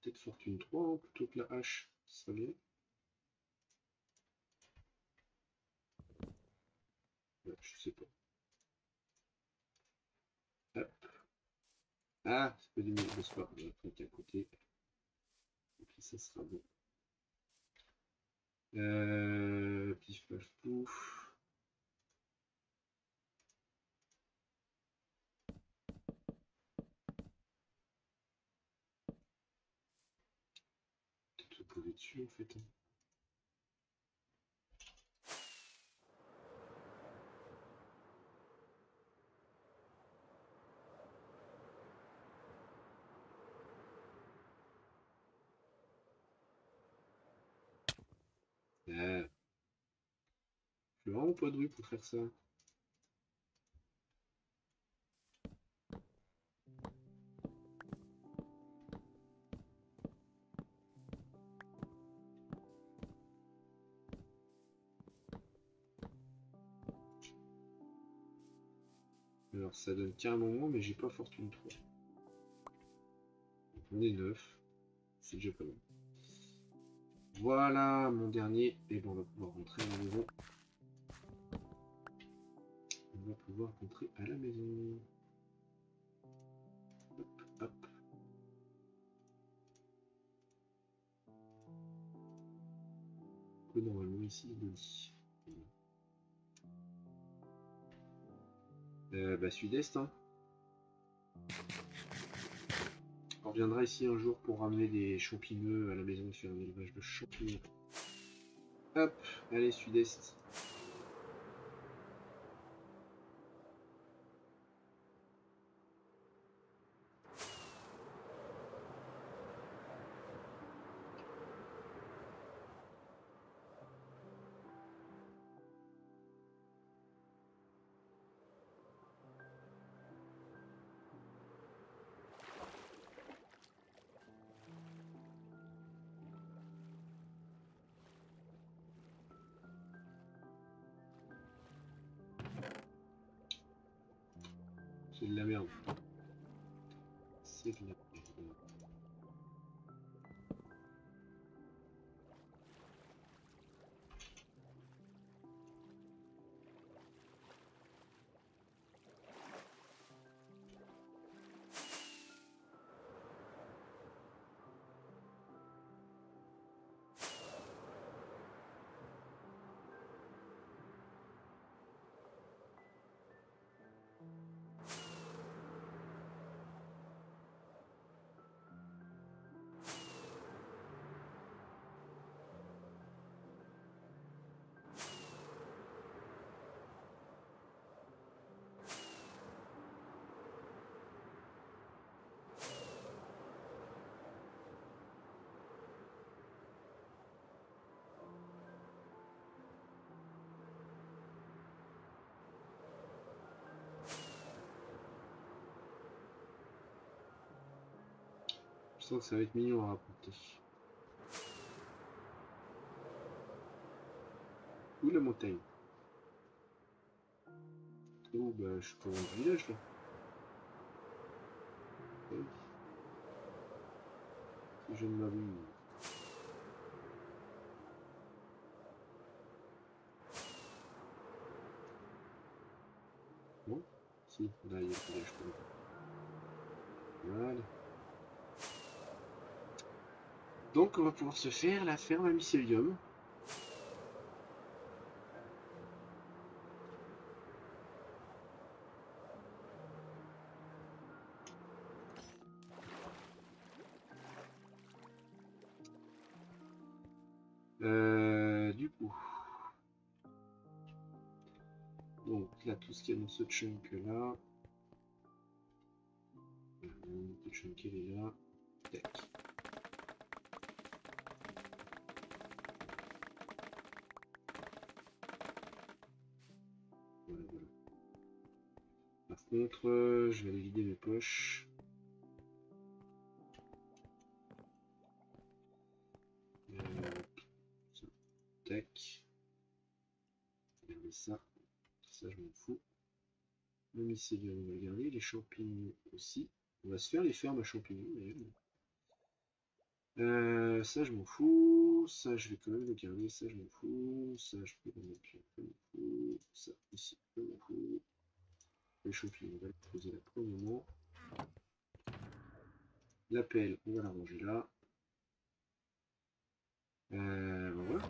Peut-être fortune 3 hein, plutôt que la hache, ça serait bien. Ouais, je sais pas. Hop. Ah, c'est pas du milieu, c'est pas. On va prendre à côté. Et puis ça sera bon. Pif paf pouf. Peut-être se poser dessus en fait. Ah, je suis vraiment pas doué pour faire ça. Alors ça donne carrément moins, mais j'ai pas fortune 3. Donc on est 9. C'est déjà pas mal. Voilà mon dernier. Et bon, on va pouvoir rentrer à la maison. On va pouvoir rentrer à la maison. Hop, hop. Normalement ici il le dit. Bah sud-est hein. On reviendra ici un jour pour ramener des champignons à la maison et faire un élevage de champignons. Hop, allez sud-est. C'est de la merde. C'est de la merde. Je sens que ça va être mignon à raconter. Où la montagne? Oh bah je suis pas dans le village là. Oui. Si je ne m'abuse. Non? Si, là il y a le village pour le coup. Voilà. Donc on va pouvoir se faire la ferme à mycélium. Du coup. Donc là tout ce qu'il y a dans ce chunk là. Le chunk il est là. Tac. Voilà, voilà. Par contre, je vais aller vider mes poches. Ça, tac. Regardez ça. Ça, je m'en fous. Le mycélium, on va le garder. Les champignons aussi. On va se faire les fermes à champignons d'ailleurs. Ça, je m'en fous. Ça, je vais quand même le garder. Ça, je m'en fous. Ça, je peux le mettre là. Je m'en fous. Ça, ici, je m'en fous. Les champignons, on va les poser là pour le moment. La pelle, on va la ranger là. Voilà.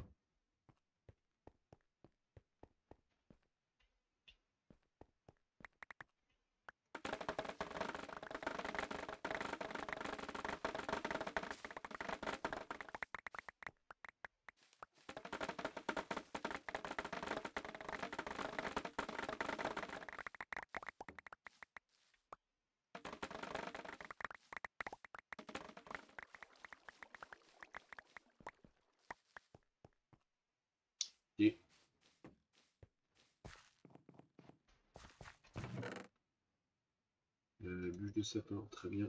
Et bûche de sapin, très bien.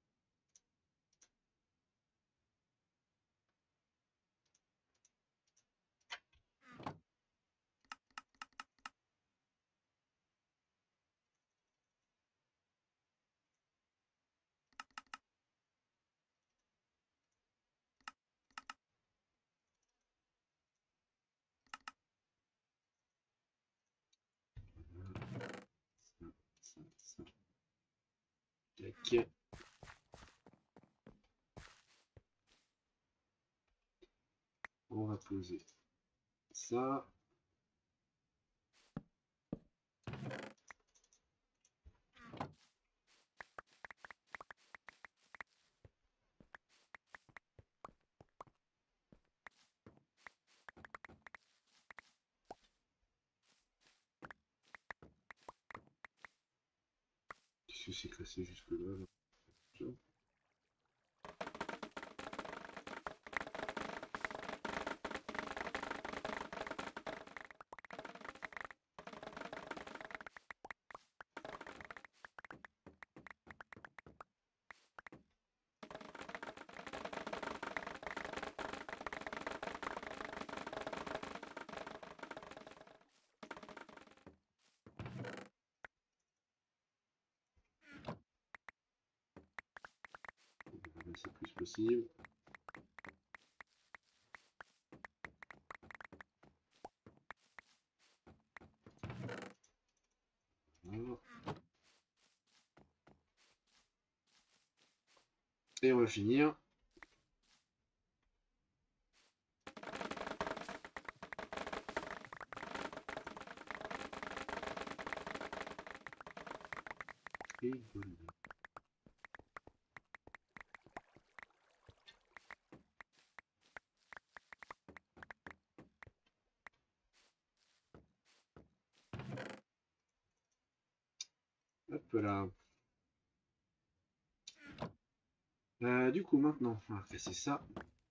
Ça. Tac. On va poser ça. Qu'est-ce que c'est classé jusque là, là. C'est le plus possible. Voilà. Et on va finir. Et voilà. Hop là. Du coup, maintenant, on va casser ça.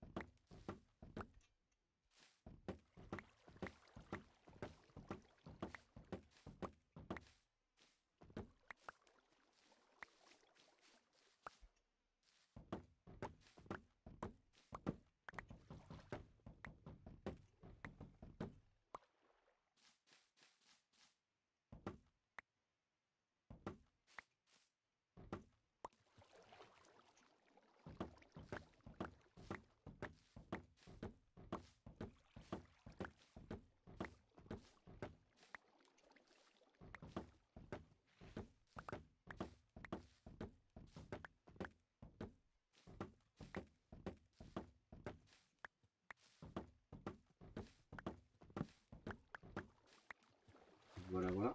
Voilà, voilà.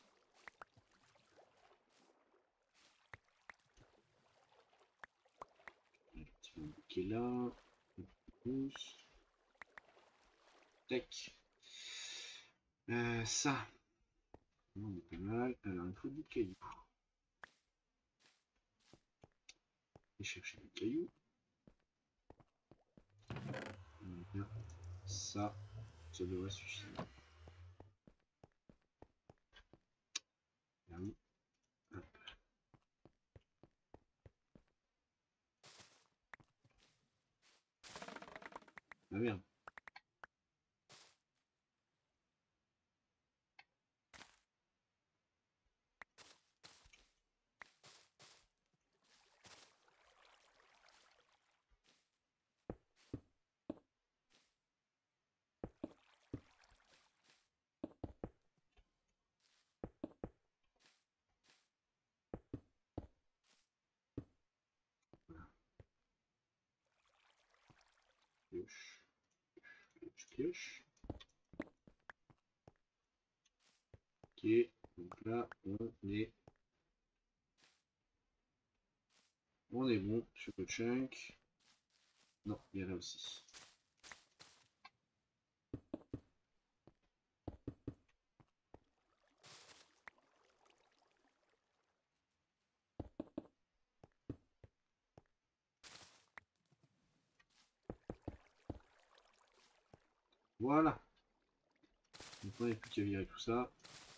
Un petit peu qui est là. Un peu plus. Tac. Ça. On est pas mal. Alors, il faut du caillou. Et chercher du caillou. Bien. Ça devrait suffire. Là. Hop. Ah merde. pioche. Je pioche. Ok, donc là on est bon sur le chunk. Non, il y a là aussi. Voilà. Maintenant, il n'y a plus qu'à virer tout ça.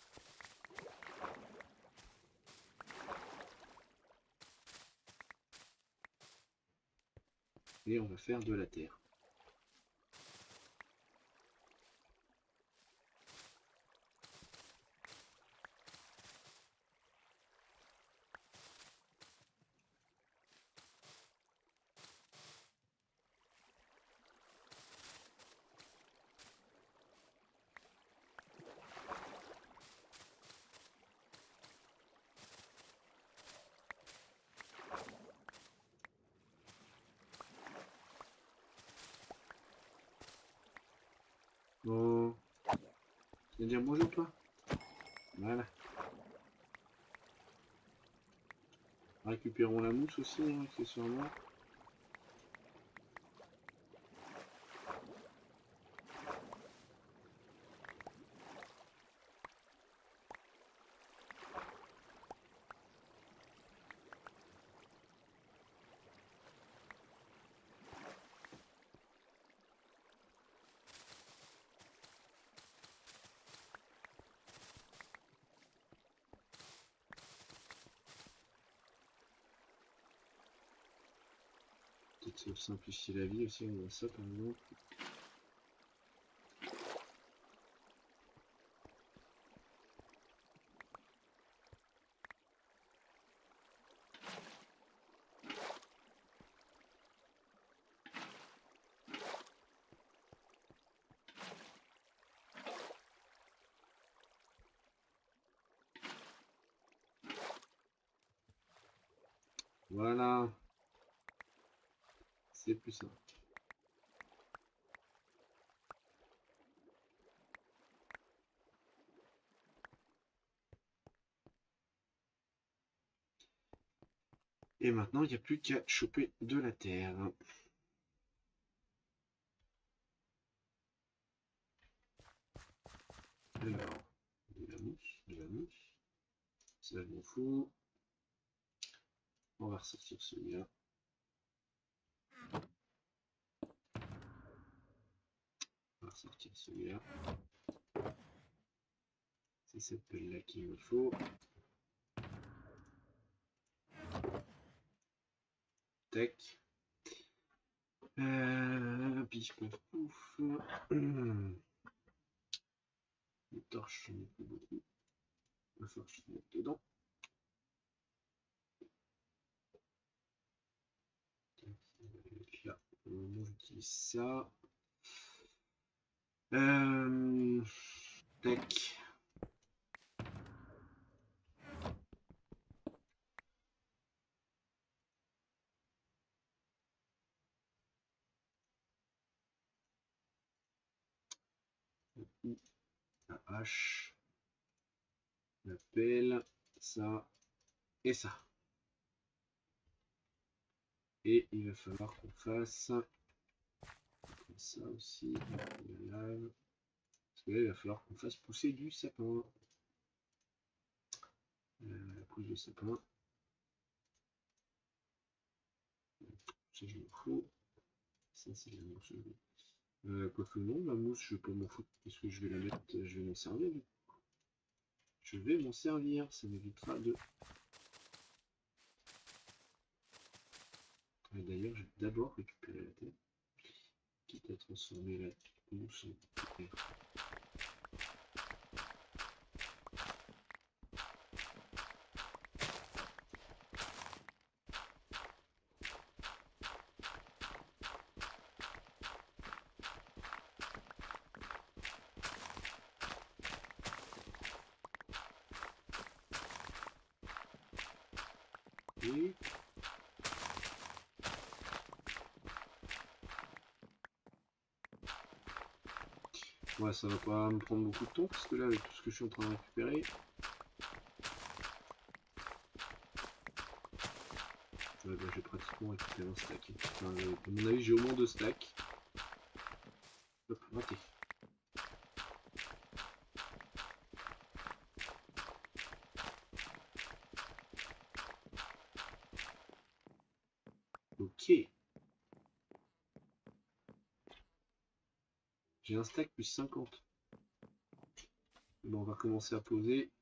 Et on va faire de la terre. Bon. Tu veux dire bonjour, toi? Voilà. Récupérons la mousse aussi, hein, accessoirement. Peut-être simplifier la vie aussi, on voit ça par exemple. Voilà. C'est plus simple. Et maintenant, il n'y a plus qu'à choper de la terre. Alors, de la mousse, de la mousse. Ça, je m'en fous. On va ressortir celui-là. On va ressortir celui-là. C'est cette pelle-là qu'il me faut. Tac. Pif, paf, pouf. Les torches, j'en ai plus beaucoup. Il va falloir que je les mette dedans. Là, au moment où j'utilise ça. Tac. La hache. La pelle. Ça. Et ça. Et il va falloir qu'on fasse ça aussi. La lave. Parce que là, il va falloir qu'on fasse pousser du sapin. La pousse de sapin. Ça, je m'en fous. Ça, c'est la mousse. Quoique non, la mousse, je vais pas m'en foutre. Parce que je vais la mettre, je vais m'en servir. Je vais m'en servir. Ça m'évitera de. D'ailleurs, je vais d'abord récupérer la terre. Quitte à transformer la mousse en terre. Et Ouais, ça va pas me prendre beaucoup de temps, parce que là, avec tout ce que je suis en train de récupérer... Ouais, bah, j'ai pratiquement récupéré un stack. Enfin, à mon avis, j'ai au moins 2 stacks. Hop, raté. Ok. J'ai un stack plus 50. Bon, on va commencer à poser.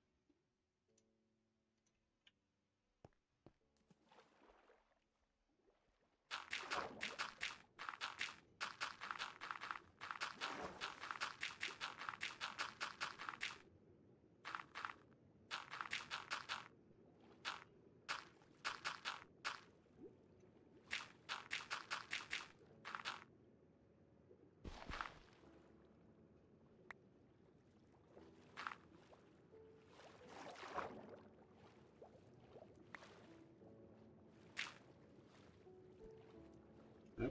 Hop.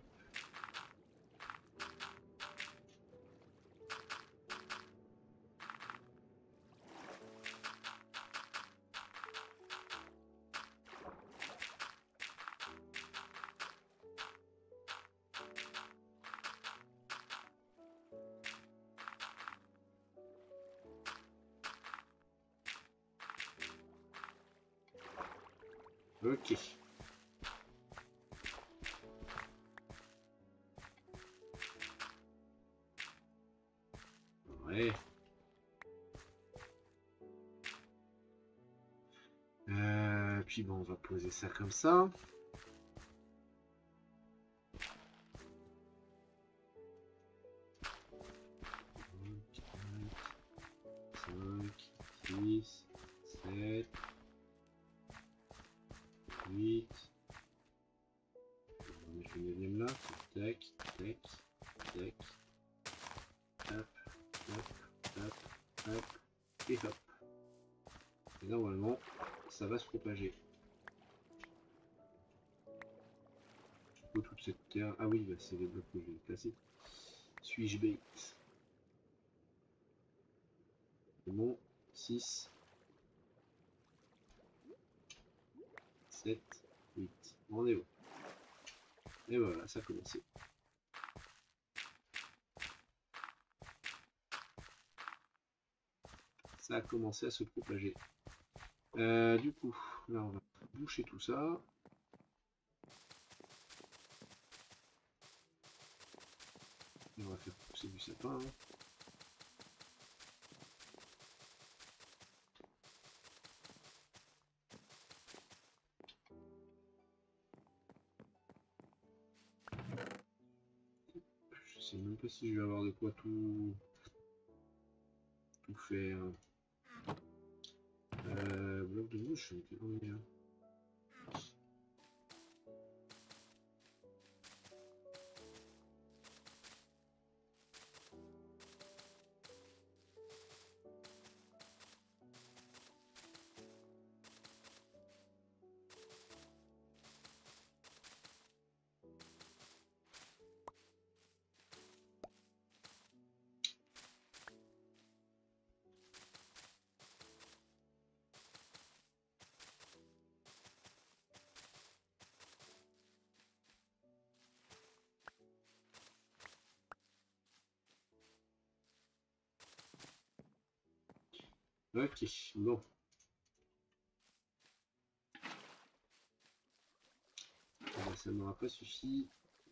Ok. Ouais. Puis bon, on va poser ça comme ça. 5, 6, 7, 8. On va mettre le 9e là. Tac, tac, tac. Hop, hop, hop, hop. Et hop. Et normalement, ça va se propager. Toute cette terre. Ah oui, bah, c'est les blocs que je vais placer. Suis-je bait? C'est bon. 6, 7, 8. On est haut. Et voilà, ça a commencé. Ça a commencé à se propager. Du coup, là on va boucher tout ça. Et on va faire pousser du sapin. Hein. Je sais même pas si je vais avoir de quoi tout faire. Bloc de mouche, on est là. Ok, bon. Ben, ça m'aura pas suffi.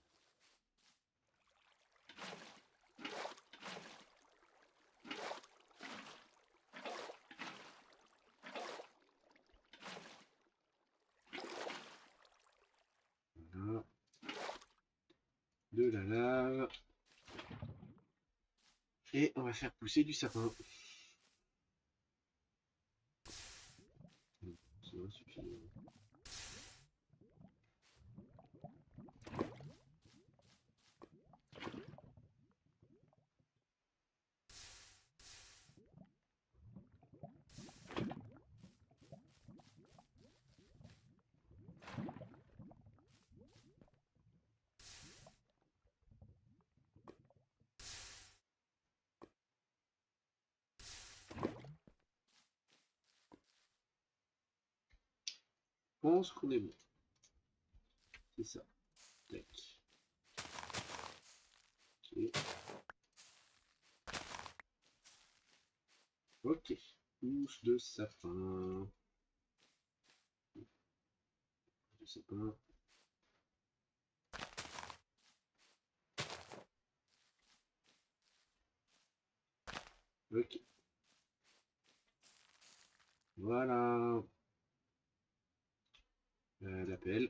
Voilà. De la lave. Et on va faire pousser du sapin. Ça va suffire. pense qu'on est bon. C'est ça. Tac. Ok. Ok. Pousse de sapin. De sapin. Ok. Voilà. La pelle.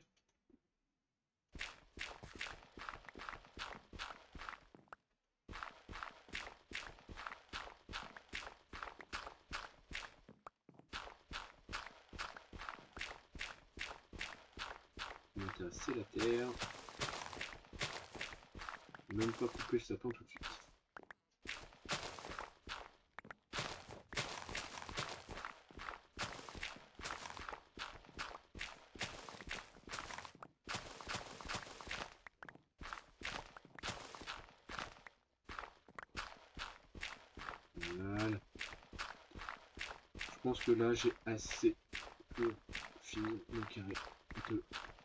On va intéresser la terre. Même pas couper le sapin tout de suite. Voilà. Je pense que là j'ai assez pour finir mon carré de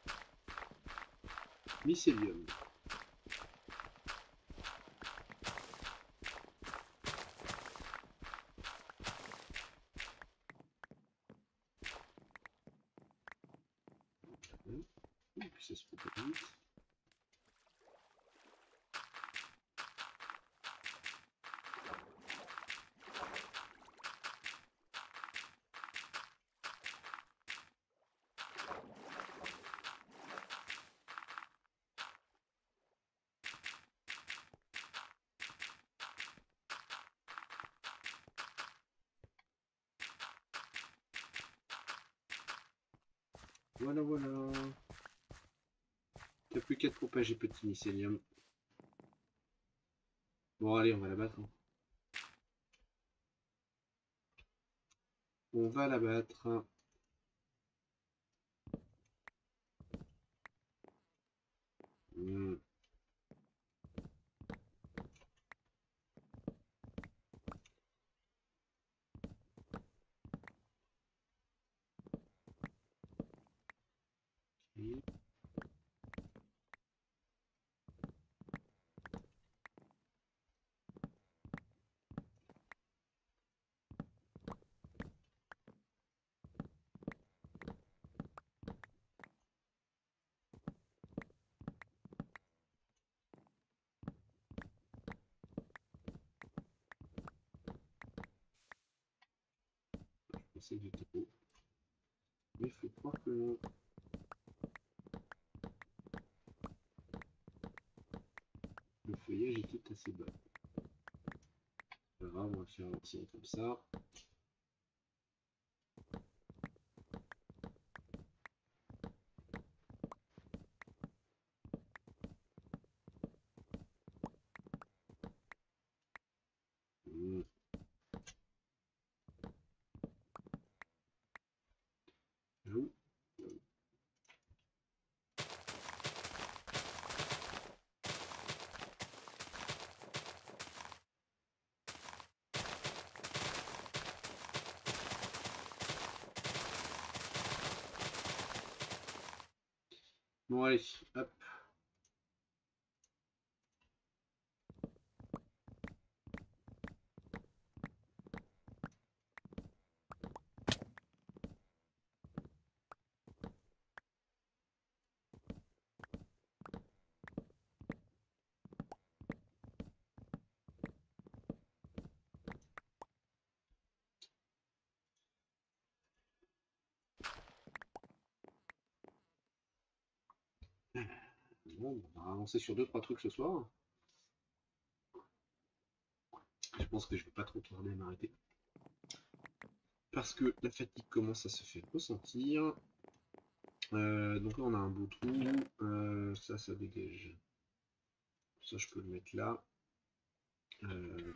mycélium. Et puis ça se fait pas vite. Voilà, voilà. T'as plus qu'à te propager, petit mycélium. Bon, allez, on va la battre. Hein. On va la battre. Hmm. Okay. Je pensais que j'étais beau. Mais il faut croire que non. Le feuillage était assez bas. Pas grave, on va faire un petit comme ça. Hmm. J'avoue. Bon, allez, hop. Bon, on va avancer sur 2-3 trucs ce soir. Je pense que je vais pas trop tarder à m'arrêter. Parce que la fatigue commence à se faire ressentir. Donc là on a un beau trou. Ça dégage. Ça je peux le mettre là. Euh,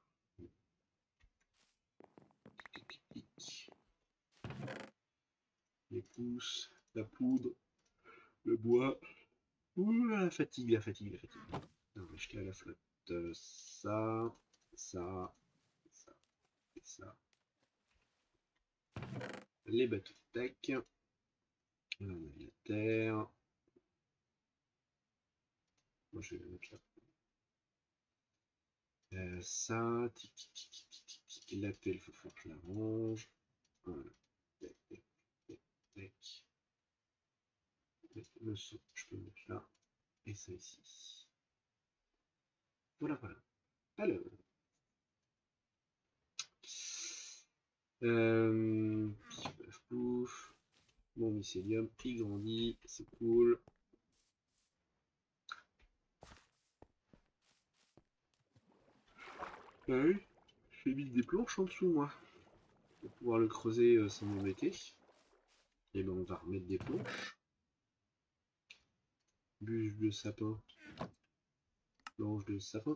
les pousses, la poudre, le bois. Ouh, la fatigue, la fatigue, la fatigue. On va jeter à la flotte ça, ça, ça et ça. Les bateaux, tac. Là, on a de la terre. Moi, je vais la mettre là. Ça, tic, tic, tic, tic, tic, tic. La pelle, il faut faire que je la range. Voilà. Tac, tac, tac, tac. Le seau, je peux le mettre là. Et ça ici. Voilà, voilà. Alors. Pif, pouf. Mon mycélium, il grandit. C'est cool. Ah oui, j'ai mis des planches en dessous, moi. Pour pouvoir le creuser sans m'embêter. Et ben, on va remettre des planches. Bûche de sapin. Planche de sapin.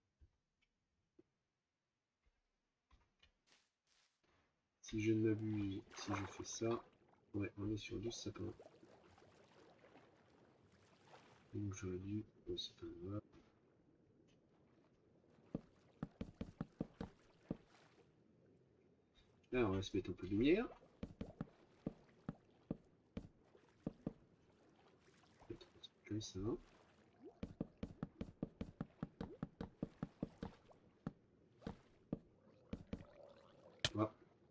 Si je ne m'abuse, si je fais ça, ouais, on est sur du sapin. Donc j'aurais dû, c'est pas grave. Là, on va se mettre un peu de lumière. Comme ça. Voilà.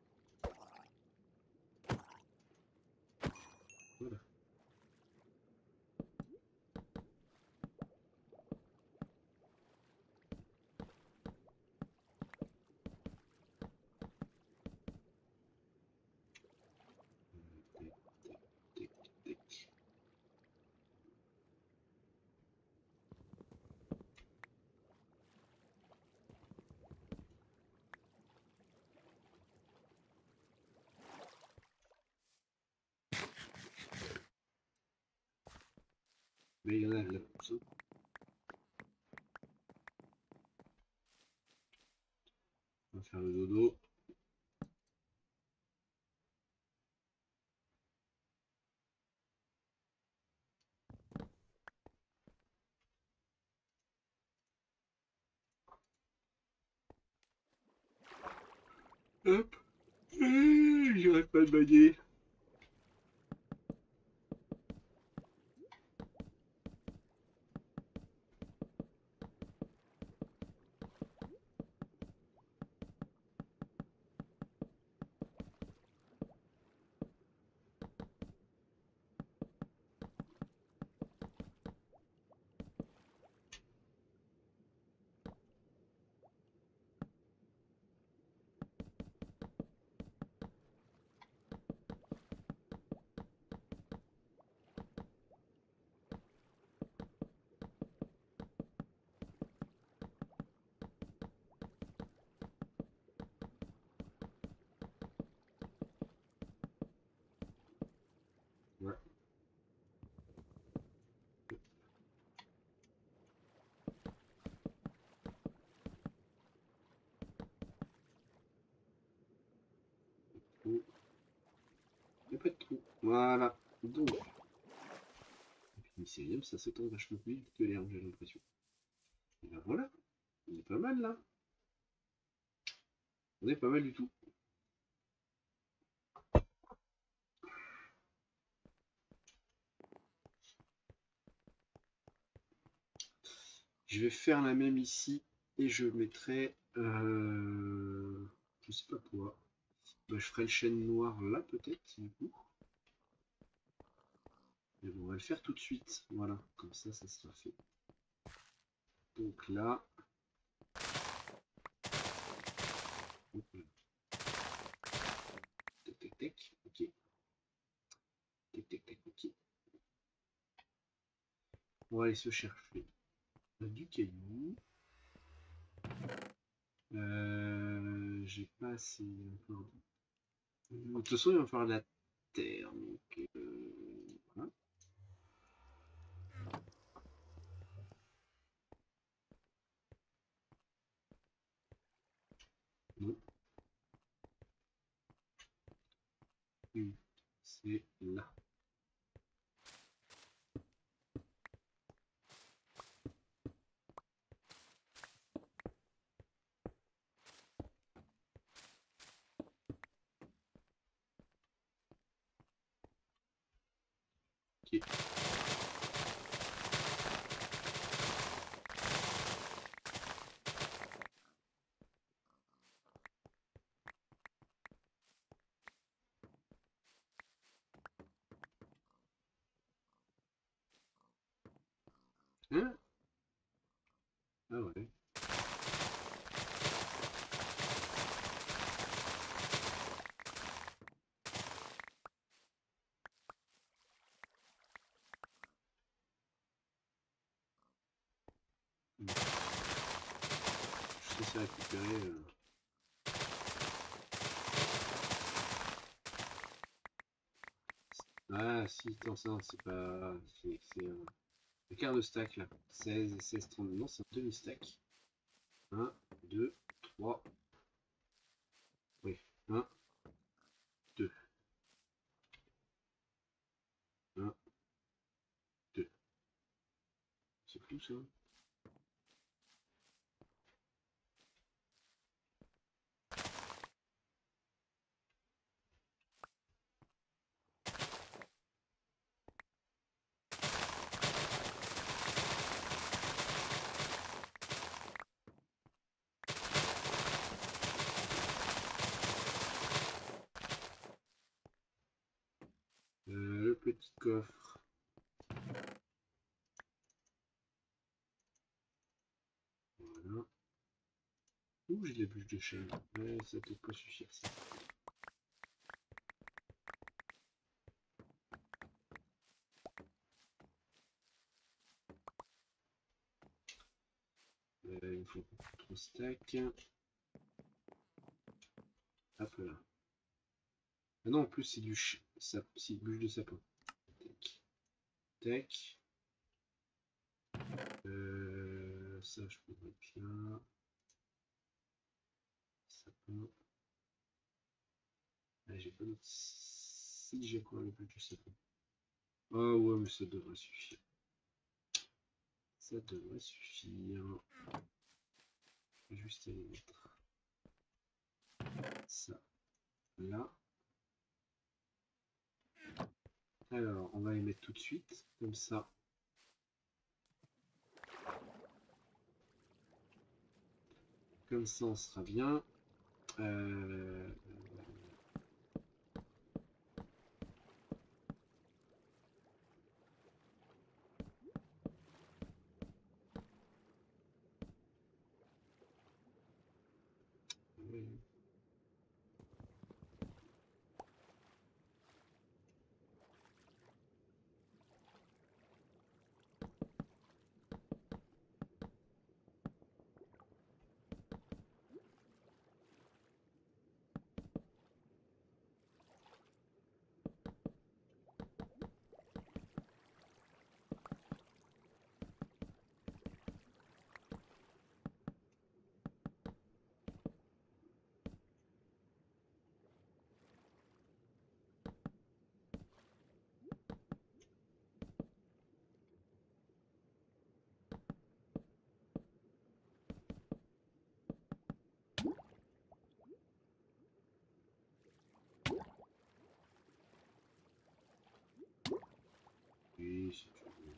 Voilà. Tac, tac, tac, tac. Mais il y en a de la pousse. Hein. On va faire le dodo. Hop. J'arrête pas de bailler. Ouais. Il n'y a pas de trou. Voilà. Donc. Et puis mycélium, ça s'étend vachement plus vite que l'herbe, j'ai l'impression. Et ben voilà. On est pas mal là. On est pas mal du tout. Je vais faire la même ici et je mettrai, je sais pas quoi. Bah, je ferai le chêne noir là peut-être du coup. Mais bon, on va le faire tout de suite. Voilà, comme ça sera fait. Donc là, hop là. Tac tac tac, ok. Tac tac tac, ok. On va aller se chercher du caillou. J'ai pas assez encore. De toute façon, il va falloir de la terre. Donc, voilà. Non. C'est là. Ok. Hein? Ah ouais. Je suis censé récupérer. Ah si, attends, ça, c'est pas. C'est un quart de stack là. 16, 16, 30. Non, c'est un demi-stack. 1, 2, 3. Oui. 1, 2. 1, 2. C'est tout ça. Le petit coffre. Voilà. Ouh, j'ai de la bûche de chêne. Ouais, ça peut pas suffire ça. Il me faut 3 stacks. Hop là. Ah non, en plus c'est du c'est bûche de sapin. Tac. Tac. Ça je peux mettre là. Sapin. Ah, j'ai pas d'autre. Si j'ai quoi le bûche de sapin. Ah ouais, mais ça devrait suffire. Ça devrait suffire. Je vais juste aller mettre ça là. Alors, on va les mettre tout de suite, comme ça. Comme ça, on sera bien. Euh, oui. Oui, si tu veux.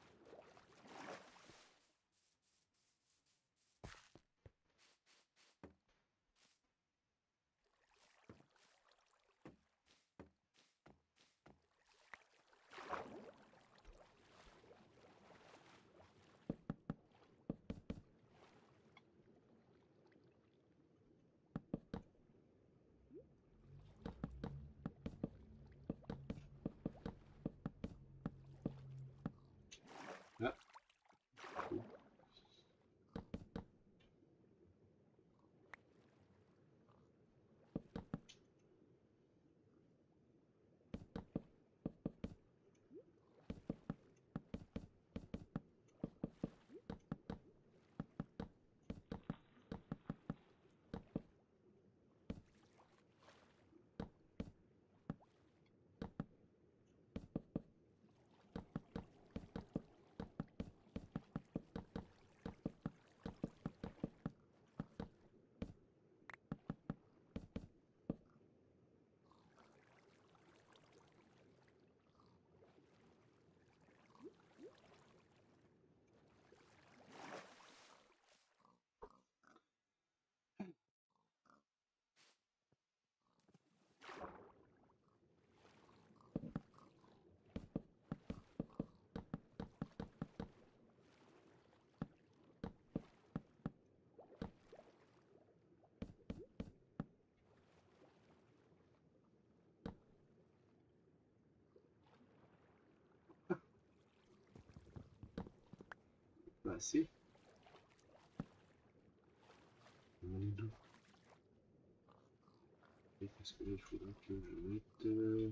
Ah, cool. assez. On est d'où? Et parce que là, il faudra que je mette...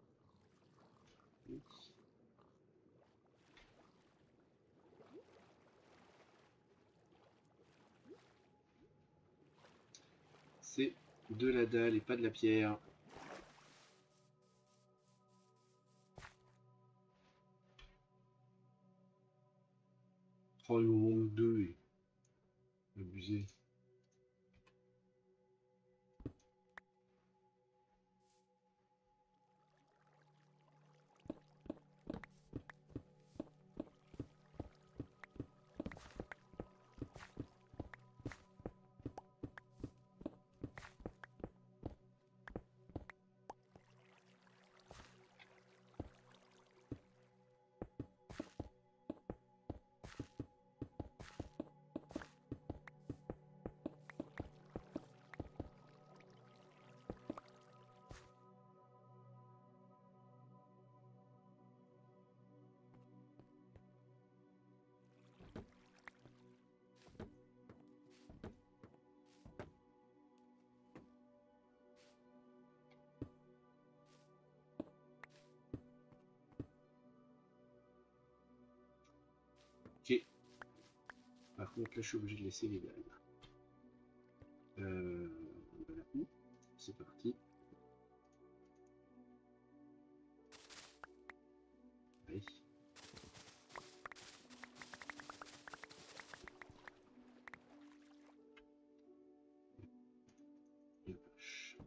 C'est de la dalle et pas de la pierre. Oh, il m'en manque deux. Abusé. Ok. Par contre, là, je suis obligé de laisser les dalles. Voilà. C'est parti. Allez. La vache.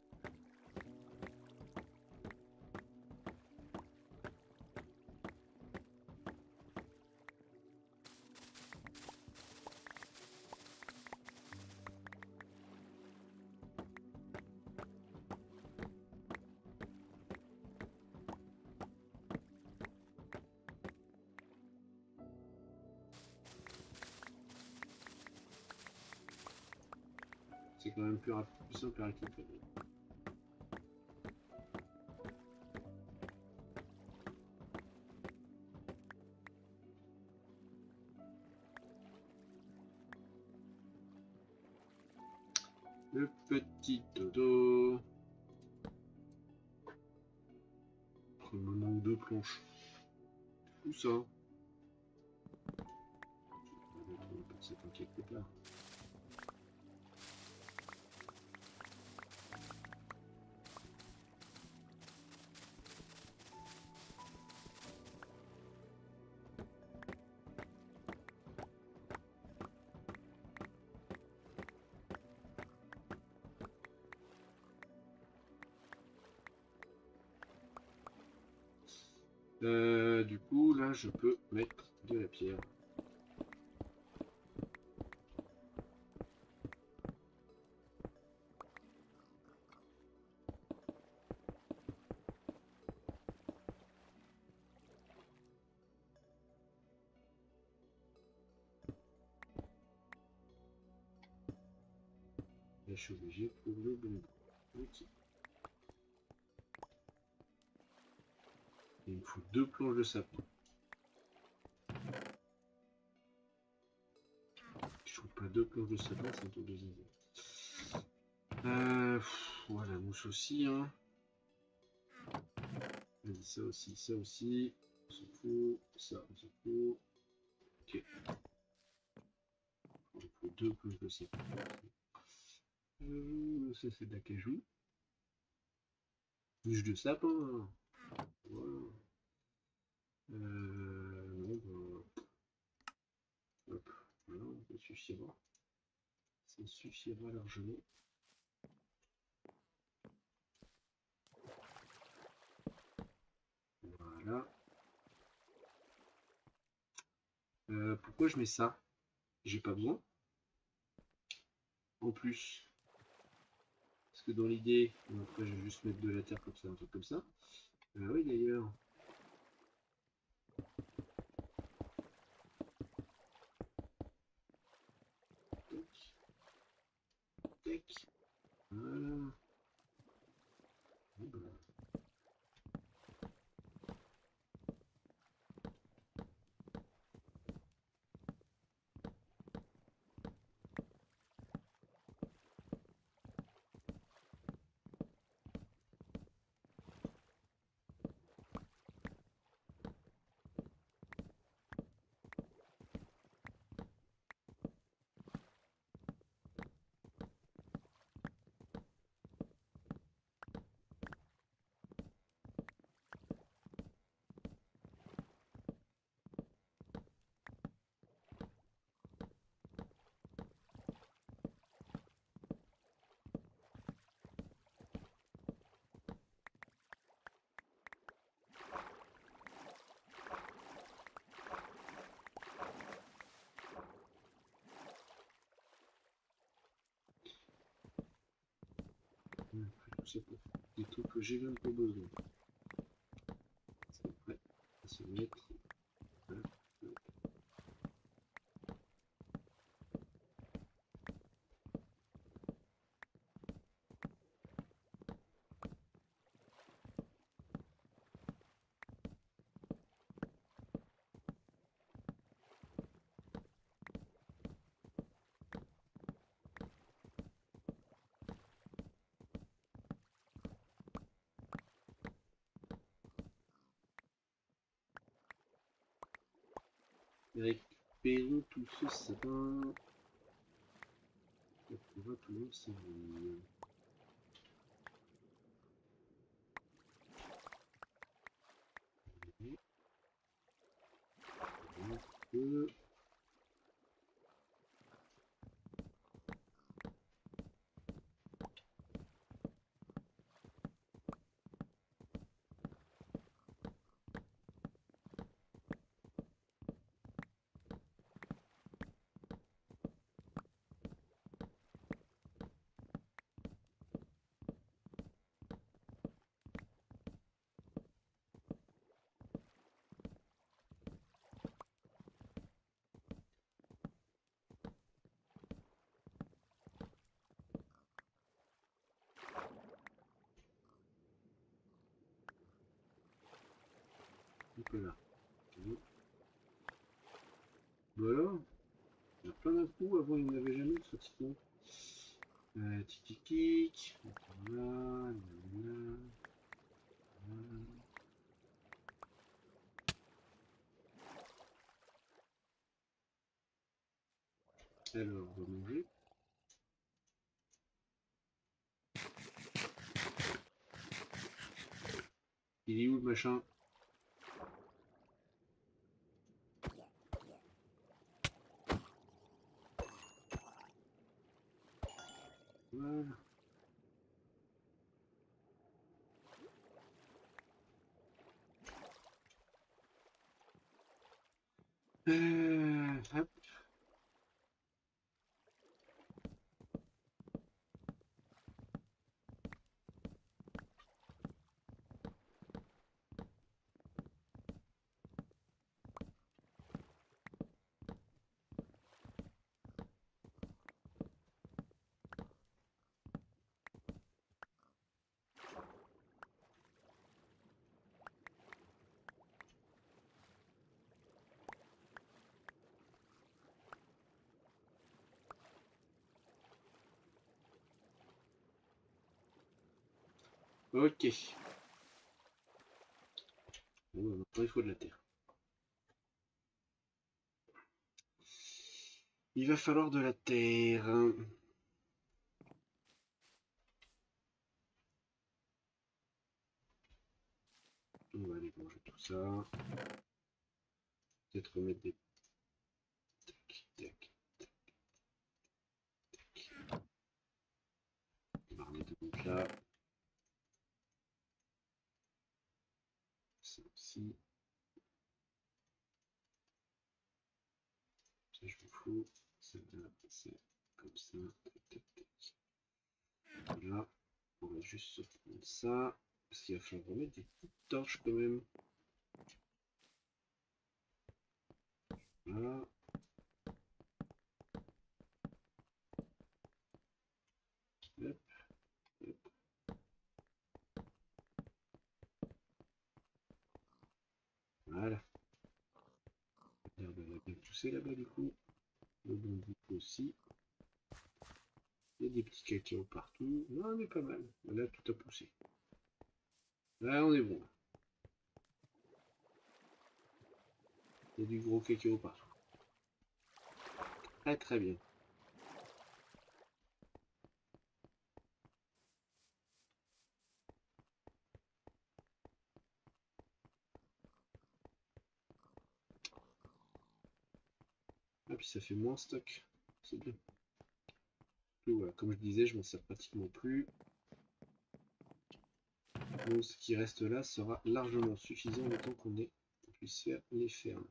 C'est quand même plus simple à récupérer. Le petit dodo. Il me manque deux planches. Où ça? On va trouver un peu de sapin quelque part. Du coup, là, je peux mettre de la pierre. Là, je suis obligé pour le bon. Ok. Il me faut deux planches de sapin. Je trouve pas deux planches de sapin, c'est un peu de zéro. Voilà, mouche aussi. Hein. Vas-y, ça aussi, ça aussi. On s'en fout. Ça, on s'en fout. Ok. Il me faut deux planches de sapin. Ça, c'est de l'acajou. Mouche de sapin. Voilà. Non, bah, hop. Voilà, ça suffira. Ça suffira largement. Voilà. Pourquoi je mets ça? J'ai pas besoin. En plus. Parce que dans l'idée, après je vais juste mettre de la terre comme ça, un truc comme ça. Oui d'ailleurs. Tac. Tac. Voilà. Bon, bah. c'est pour des trucs que j'ai même pas besoin. C'est prêt à se mettre. Voilà. Récupérons tout ce sapin. On pourra tout le servir. Un peu. Un peu là. Voilà. Il y a plein d'un coup. Avant, il n'y en avait jamais de fatiguant. Tic tic tic. Voilà. Voilà. Alors, on va manger. Il est où le machin? Voilà. Hop. Ok. Bon, bah, maintenant il faut de la terre. Il va falloir de la terre. On va aller manger tout ça. Peut-être remettre des... Tac, tac, tac. On va remettre donc là. Ça aussi. Ça je m'en fous. Celle-là, c'est comme ça. Tac, tac, tac. Voilà. On va juste se prendre ça. Parce qu'il va falloir remettre des petites torches quand même. Voilà. Hop, hop. Voilà. L'herbe elle a bien poussé là-bas du coup. Le bambou aussi. Il y a des petits cacao partout. Non, on est pas mal. Là, tout a poussé. Là, on est bon. Il y a du gros cacao partout. Très très bien. Ah, puis ça fait moins stock. C'est bien. Et voilà, comme je disais, je m'en sers pratiquement plus. Donc ce qui reste là sera largement suffisant le temps qu'on puisse faire les fermes.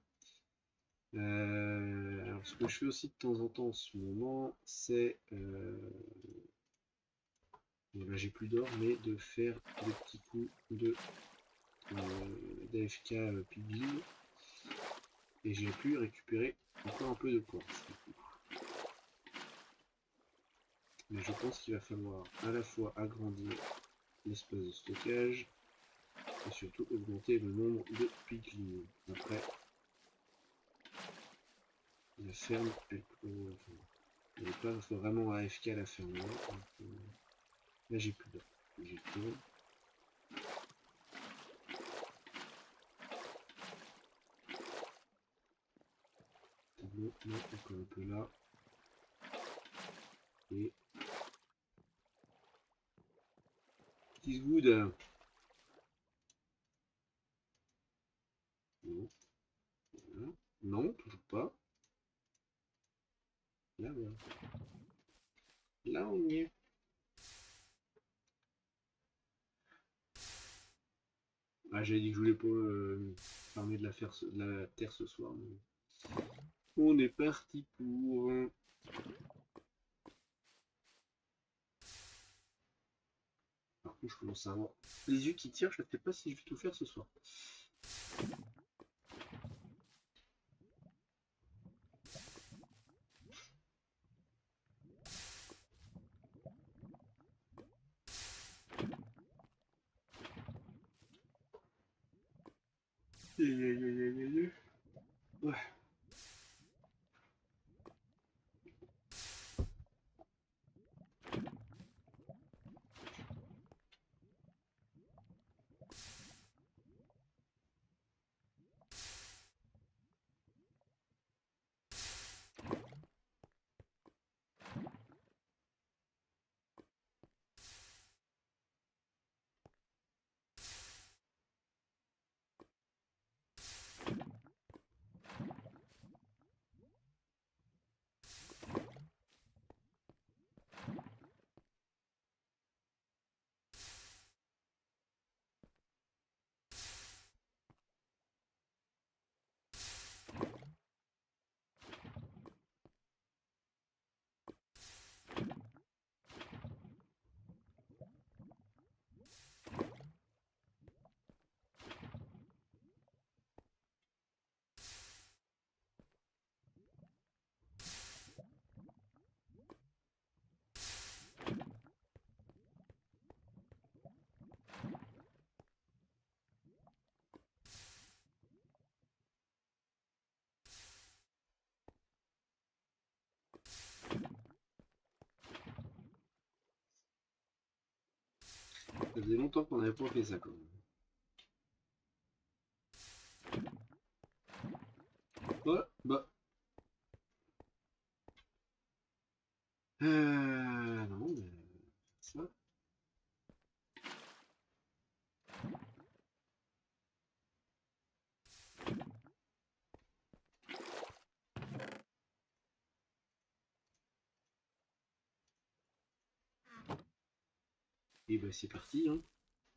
Alors ce que je fais aussi de temps en temps en ce moment, c'est Et là j'ai plus d'or, mais de faire des petits coups de d'AFK Piglin. Et j'ai pu récupérer encore un peu de quartz. Mais je pense qu'il va falloir à la fois agrandir l'espace de stockage et surtout augmenter le nombre de piglins. Après, la ferme, elle n'est pas vraiment AFK à la ferme. Là, là j'ai plus d'or. J'ai tout. Tableau, non, encore un peu là. Et Kiss Good. Non. Voilà. Non, toujours pas. Là, voilà. Là, on y est. Ah, j'avais dit que je voulais pas farmer de la terre ce soir. Mais on est parti pour. Par contre, je commence à avoir les yeux qui tirent. Je ne sais pas si je vais tout faire ce soir. Ouais. Ça faisait longtemps qu'on n'avait pas fait ça quand même. Ouais, bah. Non, mais. Ça. Et bah, c'est parti, hein.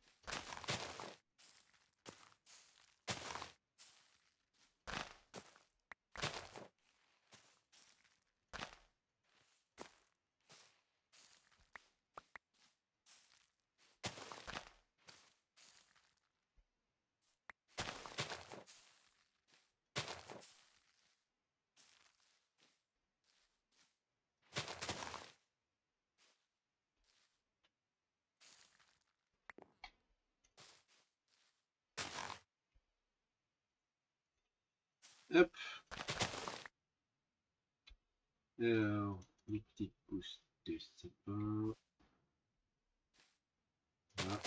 Hop. Alors, les petites pousses de sapin. Voilà.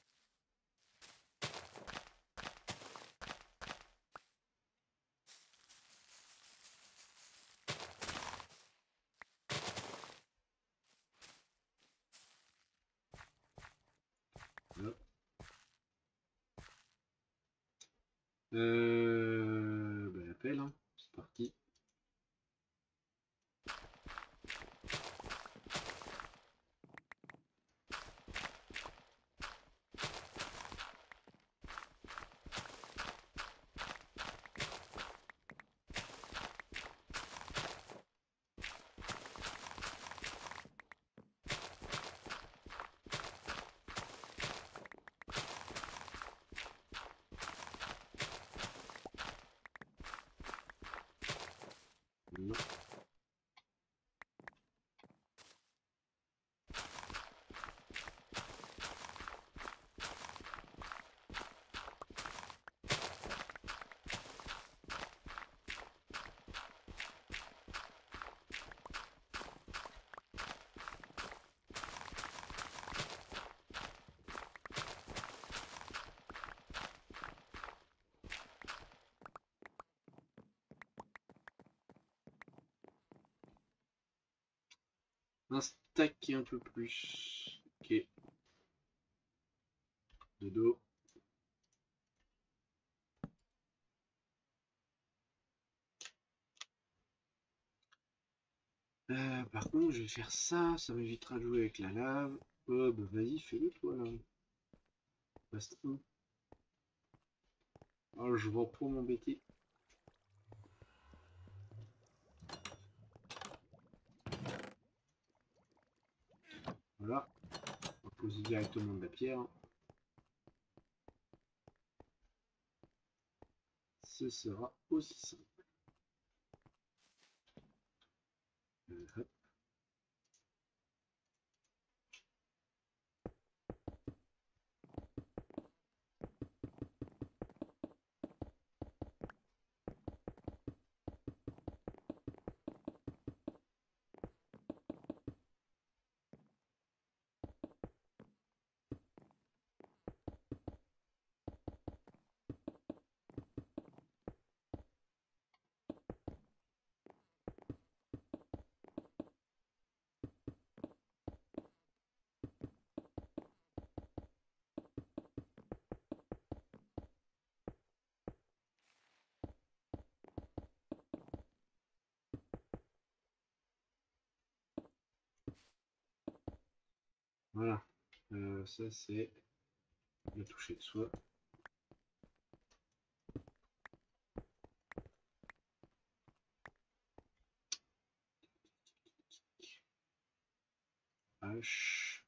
Hop. Bah, appel, hein. C'est parti. Non. Un stack et un peu plus. Ok. De dos. Par contre, je vais faire ça. Ça m'évitera de jouer avec la lave. Oh, bah vas-y, fais-le toi là. Bastien. Oh, je vais pour m'embêter. Voilà. On va poser directement de la pierre. Ce sera aussi simple. Hop. Voilà. Ça c'est le toucher de soi. H.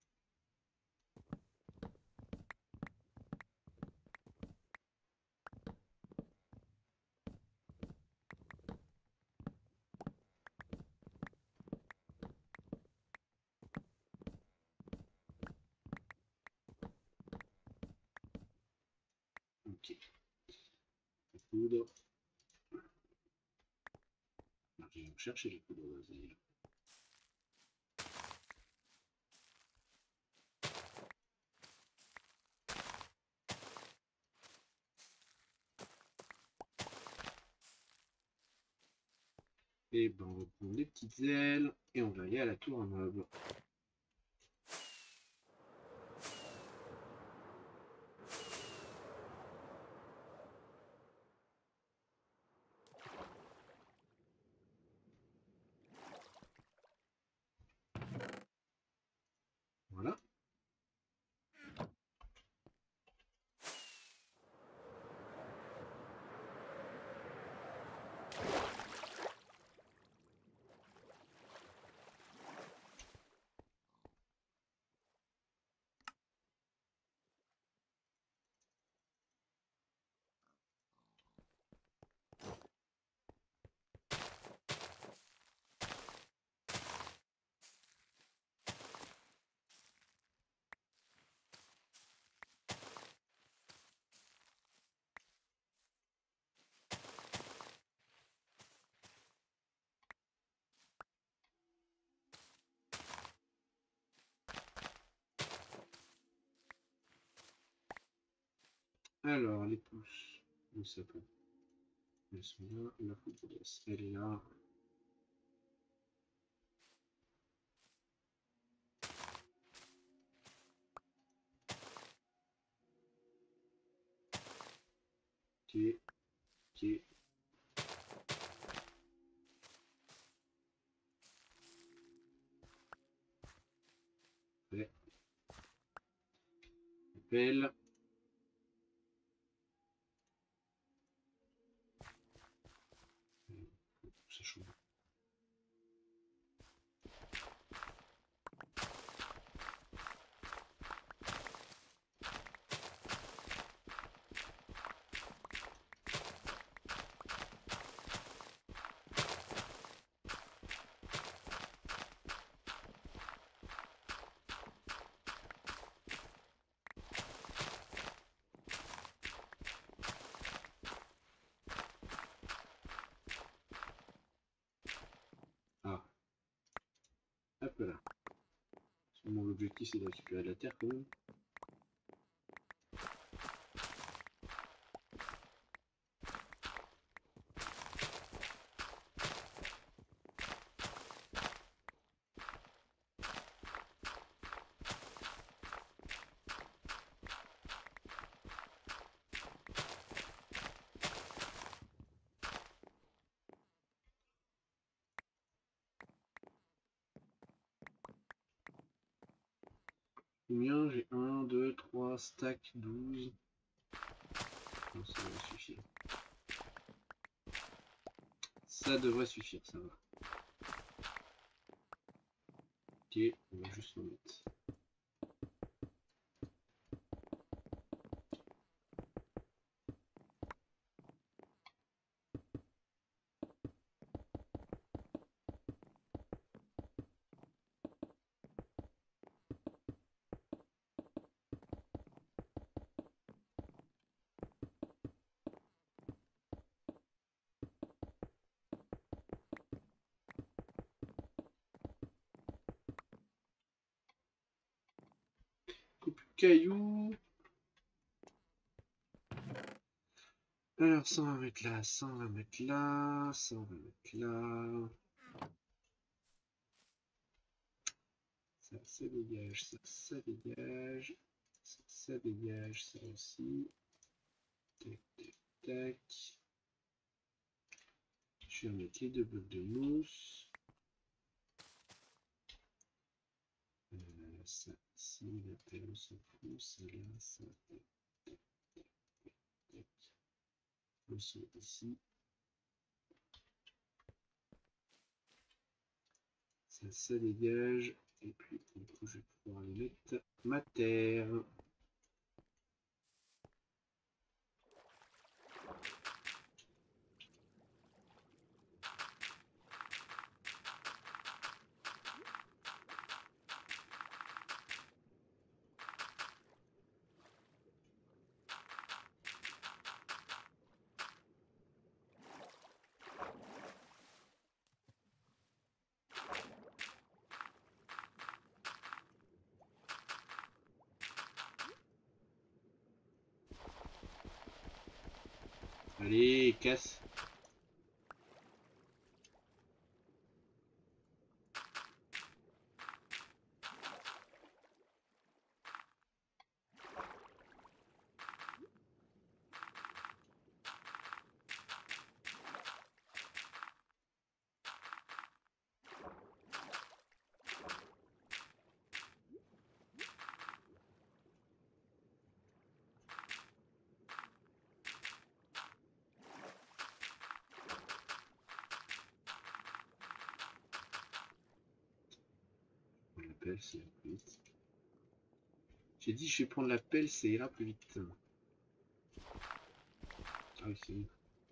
Ok. La poudre. Je vais chercher les poudres d'azaïle. Et ben on va prendre les petites ailes et on va aller à la tour à meubles. Voilà. Alors les pousses, le sapin. Elles sont là, la poudre d'os, elle est là. Ok, ok. Fait. Pelle. Ça chauffe. l'objectif c'est de récupérer de la terre quand même. Combien? J'ai 1, 2, 3, stack, 12. Non, ça devrait suffire. Ça devrait suffire, ça va. Ok, on va juste le mettre. Coupe cailloux. Alors ça on va mettre là, ça on va mettre là, ça on va mettre là. Ça dégage, ça dégage. Ça dégage, ça aussi. Tac, tac, tac. Je vais remettre les 2 blocs de mousse. Ça, ici, la pelle, on s'en fout. Ça là, ça. Tac, tac, tac, tac. On s'en ici. Ça dégage. Et puis, du coup, je vais pouvoir aller mettre ma terre. Allez, casse. La pelle, ça ira plus vite. J'ai dit, je vais prendre la pelle, ça ira plus vite. Ah oui, c'est mieux.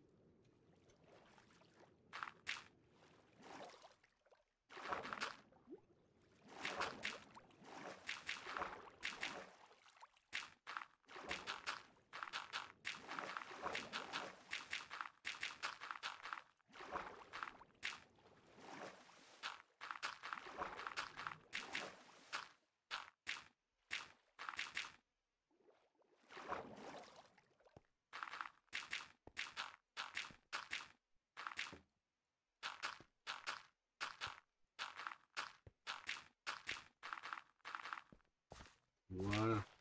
Voilà.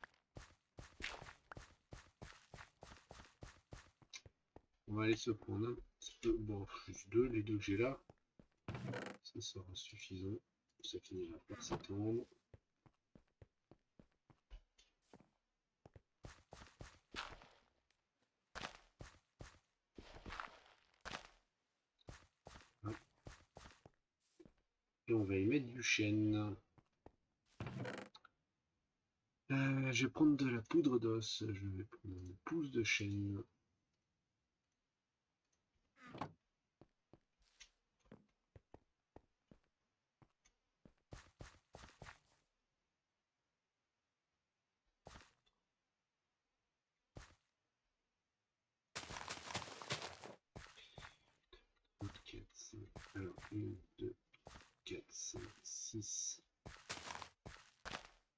On va aller se prendre un petit peu. Bon, juste deux, les deux que j'ai là. Ça sera suffisant. Ça finira par s'étendre. Et on va y mettre du chêne. Je vais prendre de la poudre d'os. Je vais prendre une pousse de chêne. Alors, 1, 2, 4, 5, 6.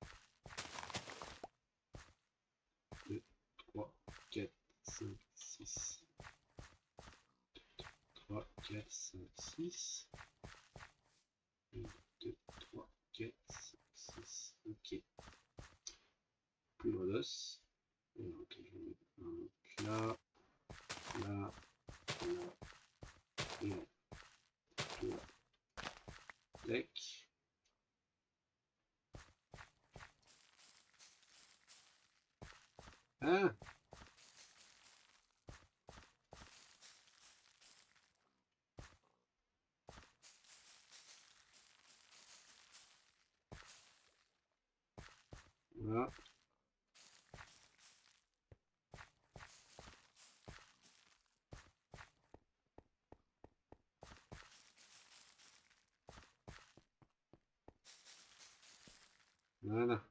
5, 6. 1, 2, 3, 4, 5, 6. Ok. Poudre d'os. Ok, je vais mettre un là, là, là, et là. Tac. Ah! Voilà. Voilà.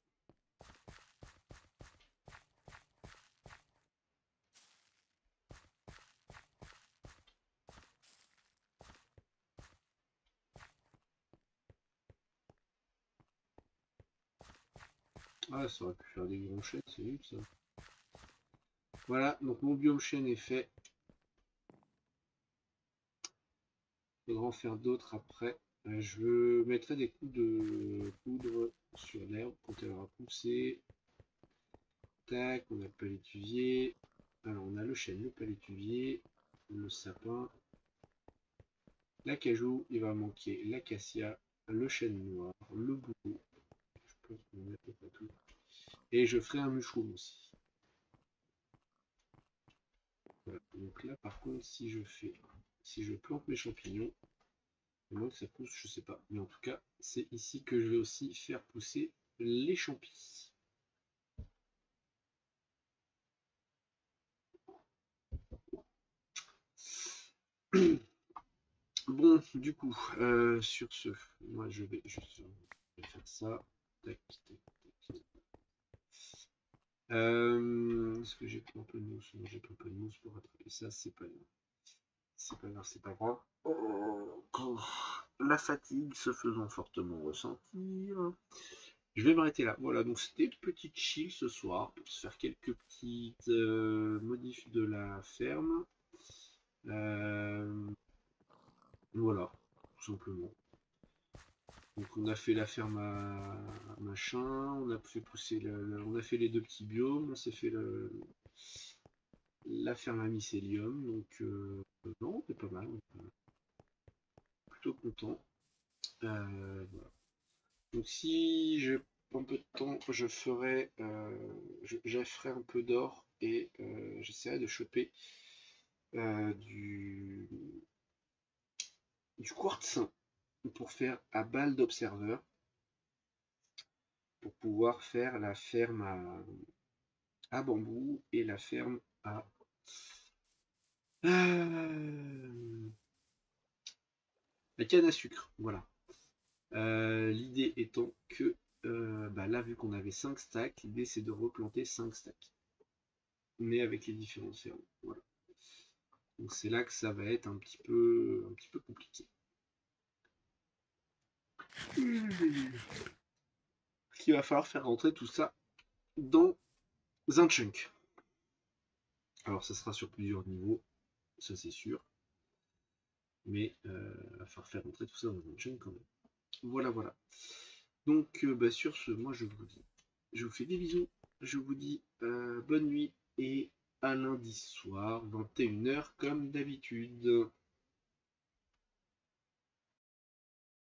Ah, ça aurait pu faire des grands chênes, c'est nul ça. Voilà, donc mon biome chêne est fait. Il faudra en faire d'autres après. Je mettrai des coups de poudre sur l'herbe quand elle aura poussé. Tac, on a le palétuvier. Alors on a le chêne, le palétuvier, le sapin, l'acajou, il va manquer l'acacia, le chêne noir, le bouleau. Je pense qu'on met à peu près tout. Et je ferai un mushroom aussi. Voilà. Donc là par contre si je plante mes champignons, à moins que ça pousse, je sais pas. Mais en tout cas, c'est ici que je vais aussi faire pousser les champis. Bon, du coup, sur ce, moi je vais juste faire ça. Tac, tac, tac. Est-ce que j'ai pamplemousse? Non, j'ai pamplemousse pour attraper ça, c'est pas grave. C'est pas grave, c'est pas grave. Oh, la fatigue se faisant fortement ressentir. Je vais m'arrêter là. Voilà, donc c'était une petite chill ce soir pour se faire quelques petites modifs de la ferme. Euh, voilà, tout simplement. Donc on a fait la ferme à machin, on a fait pousser on a fait les deux petits biomes, on s'est fait la ferme à mycélium, donc non, c'est pas mal, plutôt content. Voilà. Donc si j'ai un peu de temps, je ferai, un peu d'or et j'essaierai de choper du quartz pour faire à balle d'observeur pour pouvoir faire la ferme à bambou et la ferme à la canne à sucre. Voilà. L'idée étant que bah là, vu qu'on avait 5 stacks, l'idée c'est de replanter 5 stacks. Mais avec les différentes fermes. Voilà. Donc c'est là que ça va être un petit peu compliqué. Il va falloir faire rentrer tout ça dans un chunk. Alors ça sera sur plusieurs niveaux, ça c'est sûr. Mais il va falloir faire rentrer tout ça dans un chunk quand même. Voilà, voilà. Donc bah, sur ce, moi je vous fais des bisous. Je vous dis bonne nuit et à lundi soir, 21 h comme d'habitude.